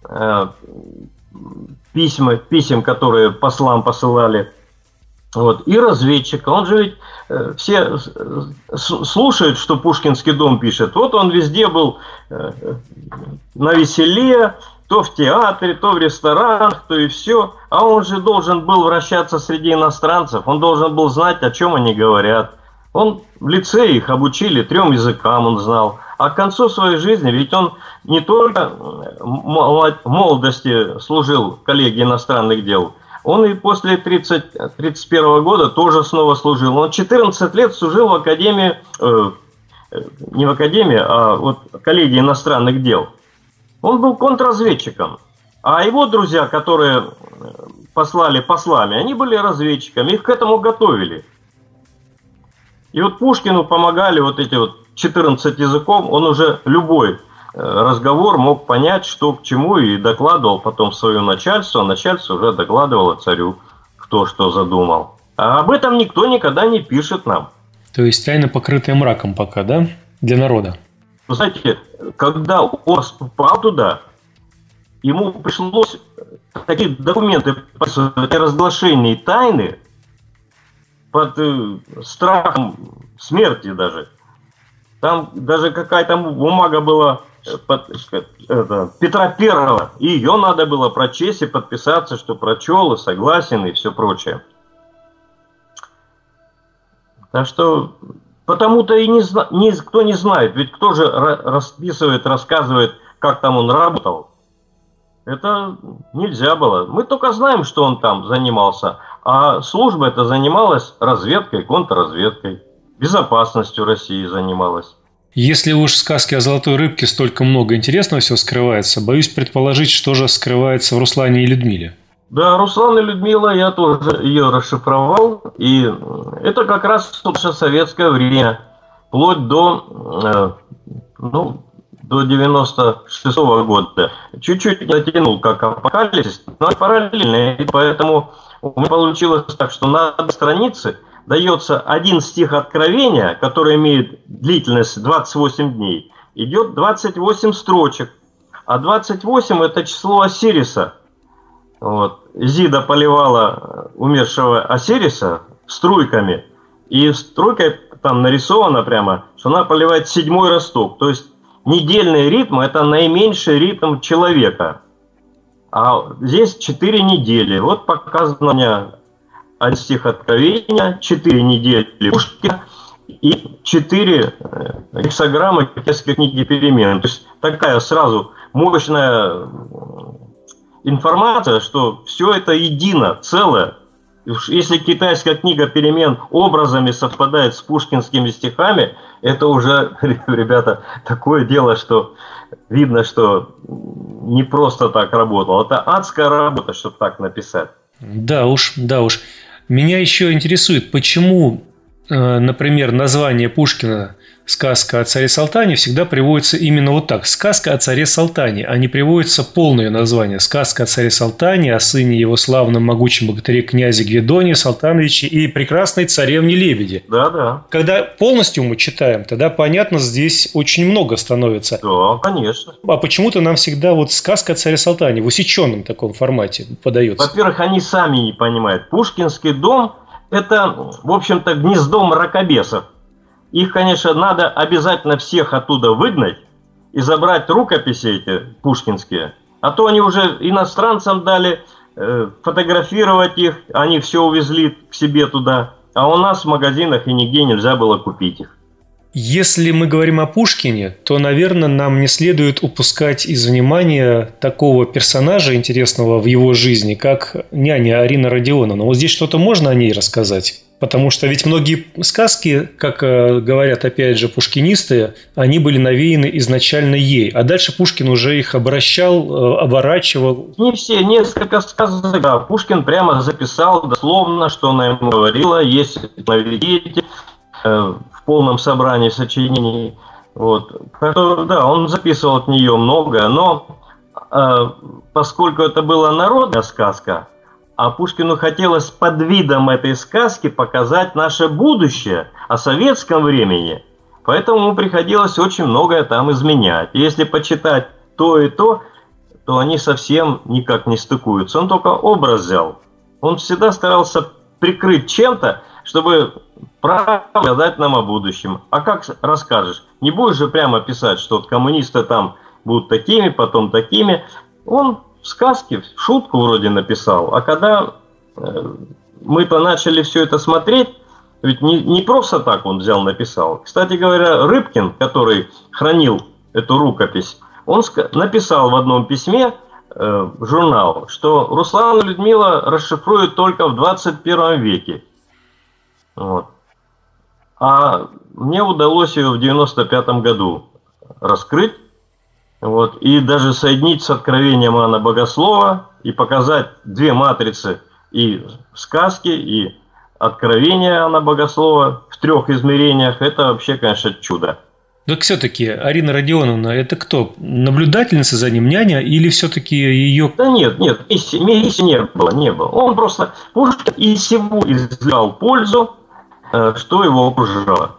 писем, которые послам посылали, вот, и разведчика. Он же ведь все слушают, что Пушкинский дом пишет. Вот он везде был на веселе, то в театре, то в ресторанах, то и все. А он же должен был вращаться среди иностранцев, он должен был знать, о чем они говорят. Он в лицее их обучили 3 языкам, он знал. А к концу своей жизни, ведь он не только в молодости служил в коллегии иностранных дел, он и после 1931 года тоже снова служил. Он 14 лет служил в академии, не в академии, а вот коллегии иностранных дел. Он был контрразведчиком. А его друзья, которые послали послами, они были разведчиками, их к этому готовили. И вот Пушкину помогали вот эти вот 14 языков, он уже любой разговор мог понять, что к чему, и докладывал потом свое начальство, а начальство уже докладывало царю, кто что задумал. А об этом никто никогда не пишет нам. То есть тайна, покрытая мраком пока, да? Для народа. Вы знаете, когда он попал туда, ему пришлось такие документы подписывать, разглашение тайны, под страхом смерти даже. Там даже какая-то бумага была Петра Первого, и ее надо было прочесть и подписаться, что прочел и согласен и все прочее. Так что потому-то и никто не знает, ведь кто же расписывает, рассказывает, как там он работал. Это нельзя было. Мы только знаем, что он там занимался, а служба эта занималась разведкой, контрразведкой, безопасностью России занималась. Если уж в сказке о золотой рыбке столько много интересного всего скрывается, боюсь предположить, что же скрывается в Руслане и Людмиле. Да, Руслан и Людмила, я тоже ее расшифровал, и это как раз наше советское время, вплоть до 96-го года. Чуть-чуть натянул, как апокалипсис, но параллельно, и поэтому у меня получилось так, что на странице дается один стих Откровения, который имеет длительность 28 дней, идет 28 строчек, а 28 это число Осириса. Вот. Изида поливала умершего Осириса струйками, и струйкой там нарисовано прямо, что она поливает 7-й росток, то есть недельный ритм это наименьший ритм человека, а здесь 4 недели. Вот показано мне один стих Откровения, 4 недели Пушкина и 4 гексаграммы Петровской книги перемен. То есть такая сразу мощная информация, что все это едино, целое. Если китайская книга перемен образами совпадает с пушкинскими стихами, это уже, ребята, такое дело, что видно, что не просто так работал. Это адская работа, чтобы так написать. Да уж, да уж. Меня еще интересует, почему, например, название Пушкина «Сказка о царе Салтане» всегда приводится именно вот так. «Сказка о царе Салтане», а не приводится полное название. «Сказка о царе Салтане, о сыне его славном могучем богатыре князе Гвидоне Салтановиче и прекрасной царевне Лебеди». Да. Когда полностью мы читаем, тогда понятно, здесь очень много становится. Да, конечно. А почему-то нам всегда вот «Сказка о царе Салтане» в усеченном таком формате подается. Во-первых, они сами не понимают. Пушкинский дом – это, в общем-то, гнездо мракобесов. Их, конечно, надо обязательно всех оттуда выгнать и забрать рукописи эти пушкинские. А то они уже иностранцам дали фотографировать их, они все увезли к себе туда. А у нас в магазинах и нигде нельзя было купить их. Если мы говорим о Пушкине, то, наверное, нам не следует упускать из внимания такого персонажа интересного в его жизни, как няня Арина Родионовна. Вот здесь что-то можно о ней рассказать? Потому что ведь многие сказки, как говорят опять же пушкинисты, они были навеяны изначально ей. А дальше Пушкин уже их оборачивал. Не все, несколько сказок, да. Пушкин прямо записал дословно, что она ему говорила, если наведите в полном собрании сочинений. Вот. Да, он записывал от нее многое, но поскольку это была народная сказка, а Пушкину хотелось под видом этой сказки показать наше будущее о советском времени. Поэтому ему приходилось очень многое там изменять. Если почитать то и то они совсем никак не стыкуются. Он только образ взял. Он всегда старался прикрыть чем-то, чтобы правильно сказать нам о будущем. А как расскажешь? Не будешь же прямо писать, что вот коммунисты там будут такими, потом такими. Он в сказке, в шутку вроде написал, а когда мы-то начали все это смотреть, ведь не просто так он взял, написал. Кстати говоря, Рыбкин, который хранил эту рукопись, он написал в одном письме в журнал, что Руслан и Людмила расшифруют только в 21 веке. Вот. А мне удалось ее в 95 году раскрыть. Вот, и даже соединить с откровением Иоанна Богослова и показать две матрицы и сказки, и откровения Иоанна Богослова в 3 измерениях, это вообще, конечно, чудо. Так все-таки Арина Родионовна, это кто? Наблюдательница за ним, няня, или все-таки ее... Да нет, миссии не было. Он просто Пушкин из всего извлекал пользу, что его окружало.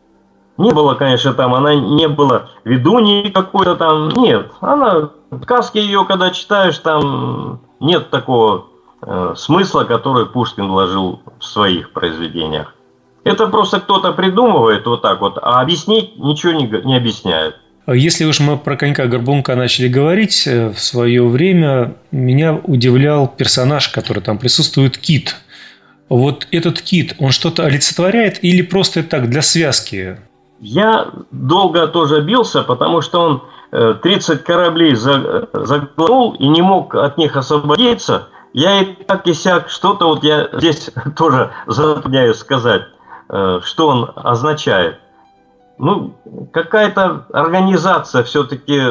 Не было, конечно, там, она не была ведуньей какой-то там, нет. Она, сказки ее, когда читаешь, там нет такого смысла, который Пушкин вложил в своих произведениях. Это просто кто-то придумывает вот так вот, а объяснить ничего не объясняет. Если уж мы про конька-горбунка начали говорить, в свое время меня удивлял персонаж, который там присутствует, Кит. Вот этот Кит, он что-то олицетворяет или просто так для связки? Я долго тоже бился, потому что он 30 кораблей заглянул и не мог от них освободиться. Я и так и сяк, что-то вот я здесь тоже затрудняюсь сказать, что он означает. Ну, какая-то организация все-таки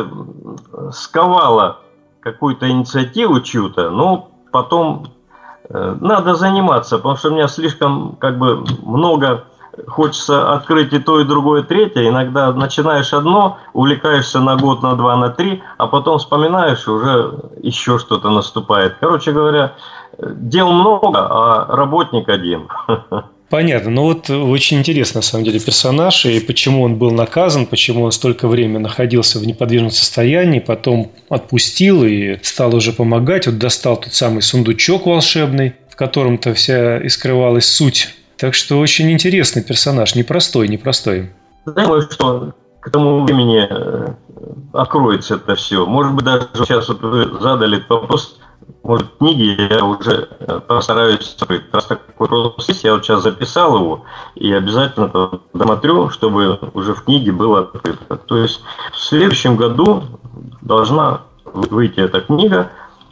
сковала какую-то инициативу чью-то, но потом надо заниматься, потому что у меня слишком много... Хочется открыть и то, и другое, и третье. Иногда начинаешь одно, увлекаешься на год, на 2, на 3, а потом вспоминаешь, и уже еще что-то наступает. Короче говоря, дел много, а работник один. Понятно. Ну вот очень интересно, на самом деле, персонаж, и почему он был наказан, почему он столько времени находился в неподвижном состоянии, потом отпустил и стал уже помогать. Вот достал тот самый сундучок волшебный, в котором-то вся и скрывалась суть. Так что очень интересный персонаж, непростой. Думаю, что к тому времени откроется это все. Может быть, даже сейчас вот вы задали этот вопрос, может, в книге я уже постараюсь открыть. Раз такой вопрос есть, я вот сейчас записал его и обязательно досмотрю, чтобы уже в книге было открыто. То есть в следующем году должна выйти эта книга,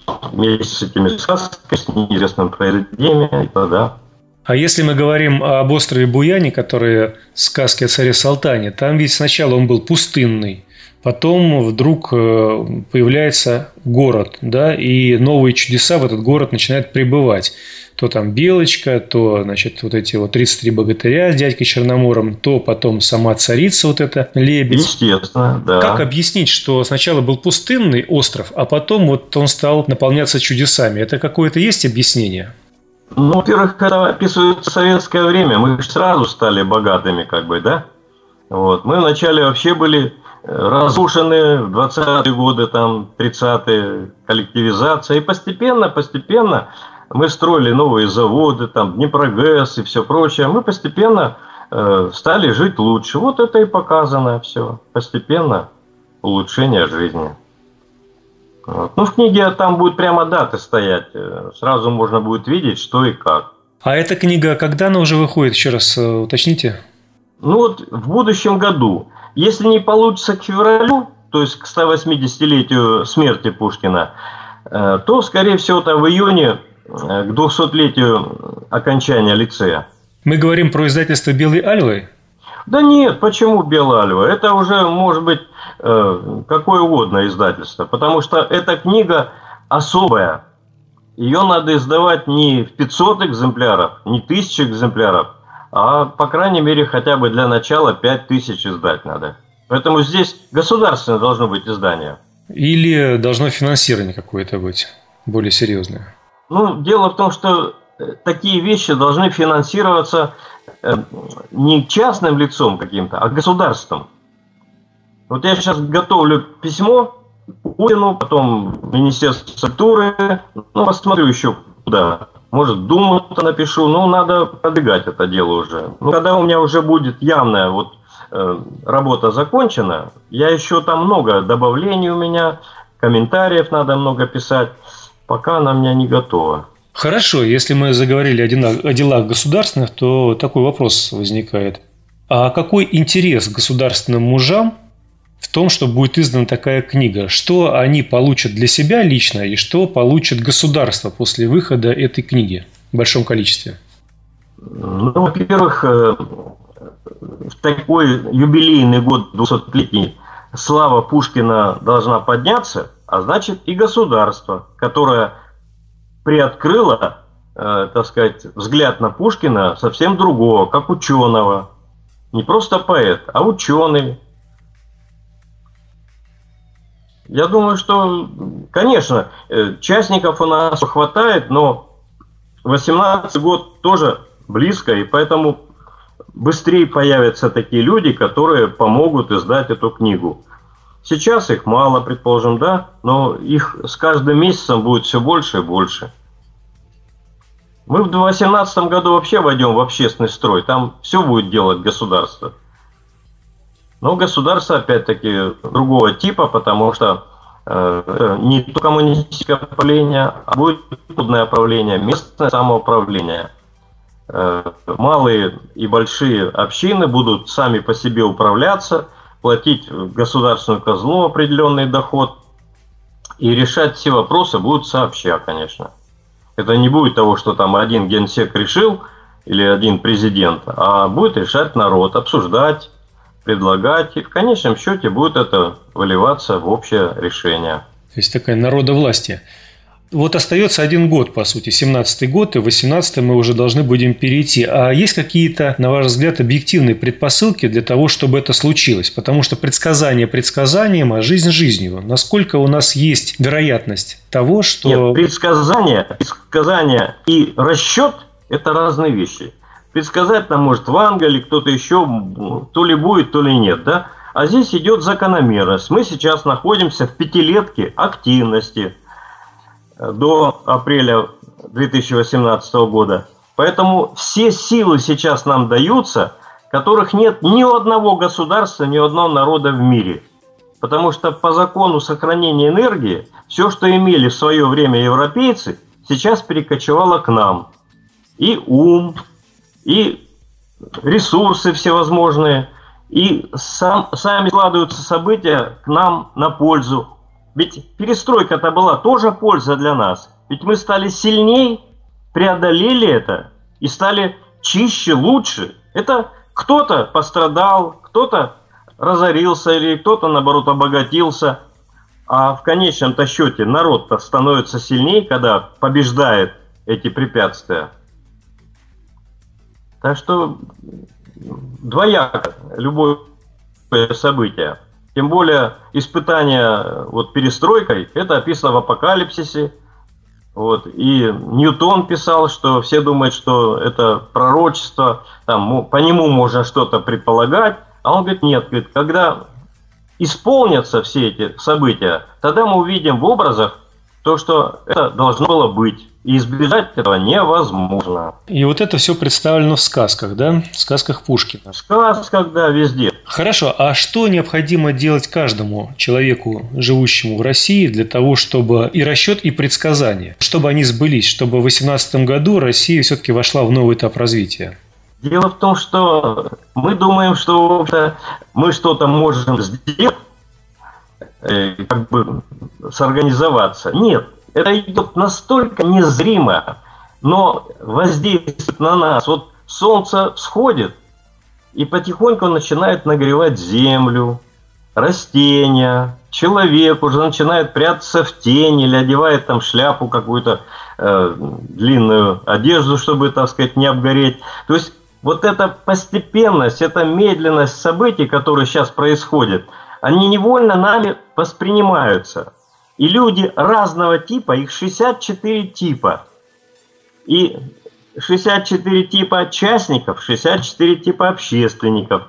вместе с этими сказками, с неизвестным произведением, да. А если мы говорим об острове Буяне, который сказки о царе Салтане, там ведь сначала он был пустынный, потом вдруг появляется город, да, и новые чудеса в этот город начинают прибывать. То там Белочка, то, значит, вот эти вот 33 богатыря с дядькой Черномором, то потом сама царица вот эта, лебедь. Естественно, да. Как объяснить, что сначала был пустынный остров, а потом вот он стал наполняться чудесами? Это какое-то есть объяснение? Ну, во-первых, когда описывается советское время, мы же сразу стали богатыми, как бы, да? Вот. Мы вначале вообще были разрушены в 20-е годы, там, 30-е, коллективизация. И постепенно мы строили новые заводы, там, Днепрогэс и все прочее. Мы постепенно стали жить лучше. Вот это и показано все. Постепенно улучшение жизни. Вот. Ну, в книге там будет прямо даты стоять. Сразу можно будет видеть, что и как. А эта книга, когда она уже выходит? Еще раз уточните. Ну, вот в будущем году. Если не получится к февралю, то есть к 180-летию смерти Пушкина, то, скорее всего, в июне к 200-летию окончания лицея. Мы говорим про издательство «Белой Альвы»? Да нет, почему «Белая Альва»? Это уже может быть какое угодно издательство, потому что эта книга особая. Ее надо издавать не в 500 экземпляров, не 1000 экземпляров, а, по крайней мере, хотя бы для начала 5000 издать надо. Поэтому здесь государственное должно быть издание. Или должно финансирование какое-то быть более серьезное? Ну, дело в том, что такие вещи должны финансироваться не частным лицом каким-то, а государством. Вот я сейчас готовлю письмо Путину, потом Министерство культуры, ну, посмотрю еще куда. Может, Думу-то напишу, но надо продвигать это дело уже. Ну, когда у меня уже будет явная вот работа закончена, я еще там много добавлений у меня, комментариев надо много писать, пока она у меня не готова. Хорошо, если мы заговорили о делах государственных, то такой вопрос возникает. А какой интерес государственным мужам в том, что будет издана такая книга? Что они получат для себя лично и что получит государство после выхода этой книги в большом количестве? Ну, во-первых, в такой юбилейный год, 200-летний, слава Пушкина должна подняться, а значит и государство, которое приоткрыло, так сказать, взгляд на Пушкина совсем другого, как ученого. Не просто поэт, а ученый. Я думаю, что, конечно, частников у нас хватает, но 18 год тоже близко, и поэтому быстрее появятся такие люди, которые помогут издать эту книгу. Сейчас их мало, предположим, да, но их с каждым месяцем будет все больше и больше. Мы в 2018 году вообще войдем в общественный строй, там все будет делать государство. Но государство, опять-таки, другого типа, потому что не то коммунистическое правление, а будет трудное правление, местное самоуправление. Малые и большие общины будут сами по себе управляться, платить в государственную казну определенный доход, и решать все вопросы будут сообща, конечно. Это не будет того, что там один генсек решил или один президент, а будет решать народ, обсуждать, предлагать, и в конечном счете будет это выливаться в общее решение. То есть такая народовластие. Вот остается 1 год, по сути, 17-й год, и в 18-й мы уже должны будем перейти. А есть какие-то, на ваш взгляд, объективные предпосылки для того, чтобы это случилось? Потому что предсказание предсказанием, а жизнь жизнью. Насколько у нас есть вероятность того, что... Нет, предсказание и расчет – это разные вещи. Предсказать нам может Ванга или кто-то еще, то ли будет, то ли нет, да? А здесь идет закономерность. Мы сейчас находимся в 5-летке активности до апреля 2018 года. Поэтому все силы сейчас нам даются, которых нет ни у одного государства, ни у одного народа в мире. Потому что по закону сохранения энергии, все, что имели в свое время европейцы, сейчас перекочевало к нам. И ум, и ресурсы всевозможные, и сами складываются события к нам на пользу. Ведь перестройка-то была тоже польза для нас. Ведь мы стали сильней, преодолели это и стали чище, лучше. Это кто-то пострадал, кто-то разорился или кто-то, наоборот, обогатился. А в конечном-то счете народ-то становится сильнее, когда побеждает эти препятствия. Так что двояко любое событие. Тем более испытание вот перестройкой, это описано в Апокалипсисе. Вот. И Ньютон писал, что все думают, что это пророчество, там, по нему можно что-то предполагать. А он говорит, нет, говорит, когда исполнятся все эти события, тогда мы увидим в образах то, что это должно было быть. И избежать этого невозможно. И вот это все представлено в сказках, да? В сказках Пушкина. В сказках, да, везде. Хорошо, а что необходимо делать каждому человеку, живущему в России, для того, чтобы и расчет, и предсказания, чтобы они сбылись, чтобы в 2018 году Россия все-таки вошла в новый этап развития? Дело в том, что мы думаем, что мы что-то можем сделать, как бы сорганизоваться. Нет. Это идет настолько незримо, но воздействует на нас. Вот солнце всходит и потихоньку начинает нагревать землю, растения, человек уже начинает прятаться в тени или одевает там шляпу какую-то, длинную одежду, чтобы, так сказать, не обгореть. То есть вот эта постепенность, эта медленность событий, которые сейчас происходят, они невольно нами воспринимаются. И люди разного типа, их 64 типа. И 64 типа частников, 64 типа общественников.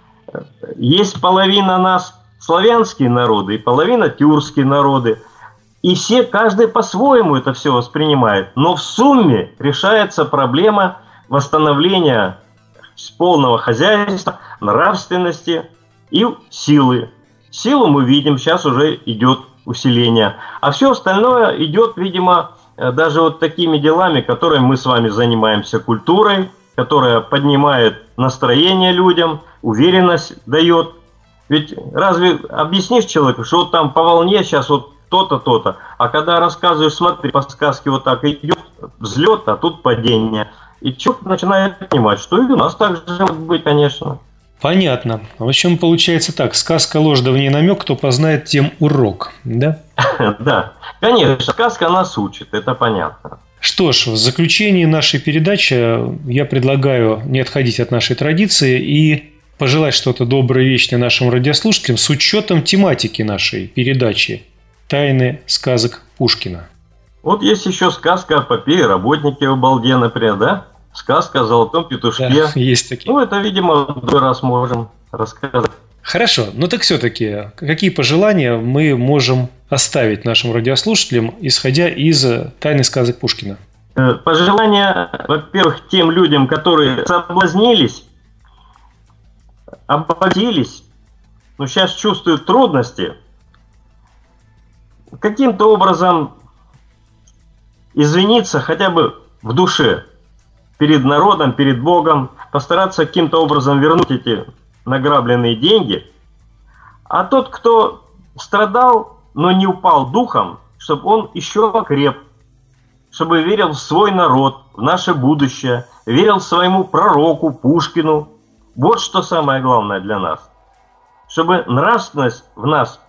Есть половина нас славянские народы и половина тюркские народы. И все, каждый по-своему это все воспринимает. Но в сумме решается проблема восстановления полного хозяйства, нравственности и силы. Силу мы видим, сейчас уже идет усиление. А все остальное идет, видимо, даже вот такими делами, которыми мы с вами занимаемся, культурой, которая поднимает настроение людям, уверенность дает. Ведь разве объяснишь человеку, что вот там по волне сейчас вот то-то, то-то, а когда рассказываешь, смотри, по сказке вот так идет взлет, а тут падение. И человек начинает понимать, что и у нас так же может быть, конечно. Понятно. В общем, получается так. Сказка ложь, да в ней намек, кто познает, тем урок. Да? Да. Конечно, сказка нас учит, это понятно. Что ж, в заключении нашей передачи я предлагаю не отходить от нашей традиции и пожелать что-то доброе и вечное нашим радиослушателям с учетом тематики нашей передачи «Тайны сказок Пушкина». Вот есть еще сказка о попе и работнике в балде, например, да? Сказка о золотом петушке. Да, есть такие. Ну, это, видимо, в другой раз можем рассказать. Хорошо, но так все-таки, какие пожелания мы можем оставить нашим радиослушателям, исходя из «Тайны сказок Пушкина»? Пожелания, во-первых, тем людям, которые соблазнились, обратились, но сейчас чувствуют трудности, каким-то образом извиниться хотя бы в душе, перед народом, перед Богом, постараться каким-то образом вернуть эти награбленные деньги. А тот, кто страдал, но не упал духом, чтобы он еще окреп, чтобы верил в свой народ, в наше будущее, верил своему пророку Пушкину. Вот что самое главное для нас. Чтобы нравственность в нас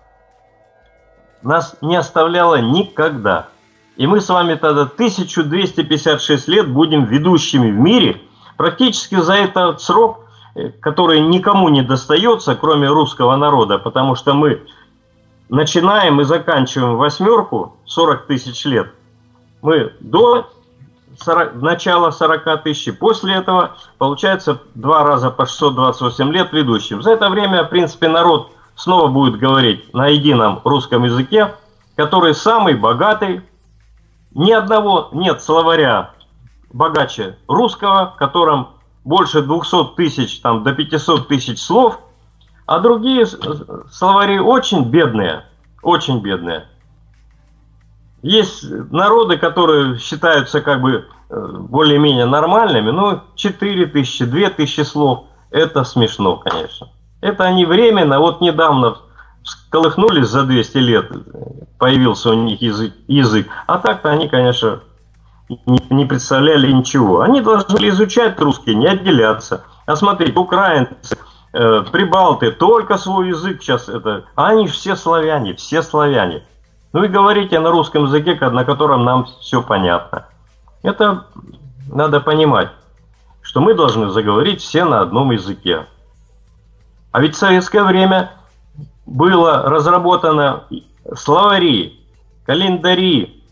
не оставляла никогда. И мы с вами тогда 1256 лет будем ведущими в мире. Практически за этот срок, который никому не достается, кроме русского народа, потому что мы начинаем и заканчиваем восьмерку 40 тысяч лет. Мы до начала 40 тысяч, после этого получается 2 раза по 628 лет ведущим. За это время, в принципе, народ снова будет говорить на едином русском языке, который самый богатый. Ни одного нет словаря богаче русского, в котором больше 200 тысяч, там, до 500 тысяч слов, а другие словари очень бедные, очень бедные. Есть народы, которые считаются как бы более-менее нормальными, но 4 тысячи, 2 тысячи слов – это смешно, конечно. Это они временно, вот недавно всколыхнулись за 200 лет, появился у них язык. А так-то они, конечно, не представляли ничего. Они должны были изучать русский, не отделяться. А смотрите, украинцы, прибалты, только свой язык сейчас это. А они же все славяне, все славяне. Ну и говорите на русском языке, на котором нам все понятно. Это надо понимать, что мы должны заговорить все на одном языке. А ведь в советское время было разработано словари, календари,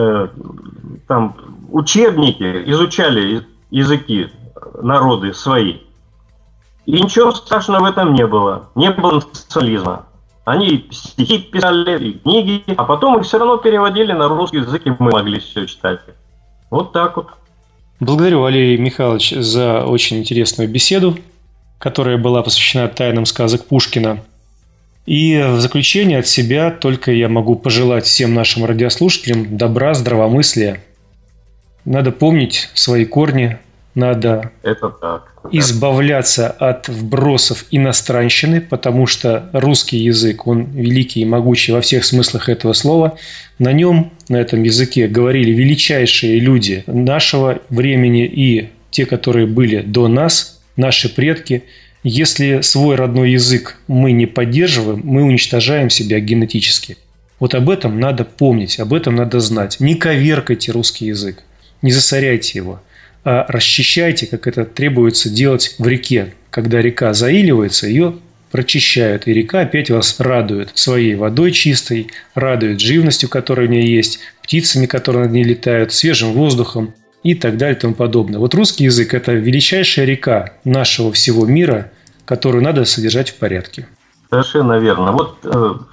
там, учебники, изучали языки, народы свои. И ничего страшного в этом не было. Не было национализма. Они стихи писали, и книги, а потом их все равно переводили на русский язык, и мы могли все читать. Вот так вот. Благодарю, Валерий Михайлович, за очень интересную беседу, которая была посвящена тайнам сказок Пушкина. И в заключение от себя только я могу пожелать всем нашим радиослушателям добра, здравомыслия. Надо помнить свои корни, надо избавляться от вбросов иностранщины, потому что русский язык, он великий и могучий во всех смыслах этого слова. На нем, на этом языке говорили величайшие люди нашего времени и те, которые были до нас, наши предки. Если свой родной язык мы не поддерживаем, мы уничтожаем себя генетически. Вот об этом надо помнить, об этом надо знать. Не коверкайте русский язык, не засоряйте его, а расчищайте, как это требуется делать в реке. Когда река заиливается, ее прочищают, и река опять вас радует своей водой чистой, радует живностью, которая в ней есть, птицами, которые над ней летают, свежим воздухом и так далее и тому подобное. Вот русский язык – это величайшая река нашего всего мира, которую надо содержать в порядке. Совершенно верно. Вот в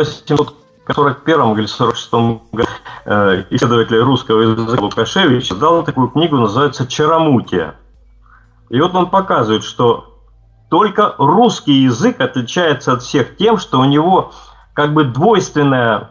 1841 или 1846 году исследователь русского языка Лукашевич дал такую книгу, называется «Чаромутия». И вот он показывает, что только русский язык отличается от всех тем, что у него как бы двойственное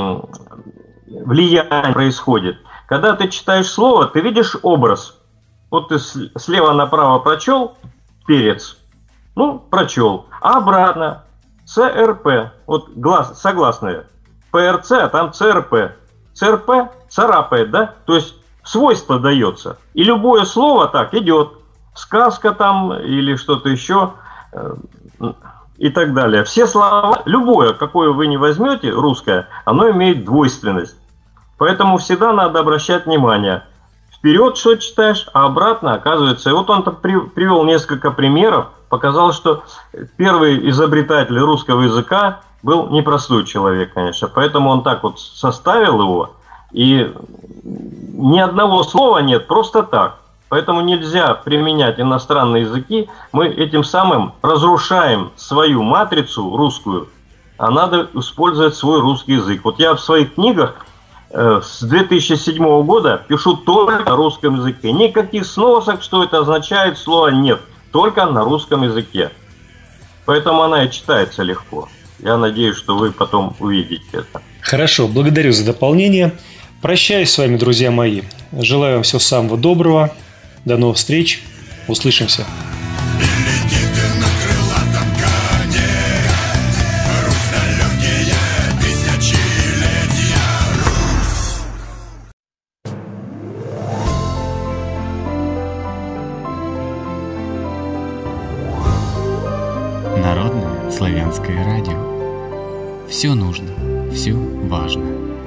влияние происходит. Когда ты читаешь слово, ты видишь образ. Вот ты слева направо прочел перец, прочел, а обратно ЦРП, вот согласные, ПРЦ, а там ЦРП. ЦРП царапает, да? То есть свойство дается. И любое слово так идет. Сказка там или что-то еще и так далее. Все слова, любое, какое вы не возьмете, русское, оно имеет двойственность. Поэтому всегда надо обращать внимание. Вперед что читаешь, а обратно оказывается. И вот он привел несколько примеров, показал, что первый изобретатель русского языка был непростой человек, конечно. Поэтому он так вот составил его, и ни одного слова нет, просто так. Поэтому нельзя применять иностранные языки. Мы этим самым разрушаем свою матрицу русскую, а надо использовать свой русский язык. Вот я в своих книгах с 2007 года пишу только на русском языке. Никаких сносок, что это означает, слова нет. Только на русском языке. Поэтому она и читается легко. Я надеюсь, что вы потом увидите это. Хорошо, благодарю за дополнение. Прощаюсь с вами, друзья мои. Желаю вам всего самого доброго. До новых встреч. Услышимся. Народное славянское радио. Все нужно, все важно.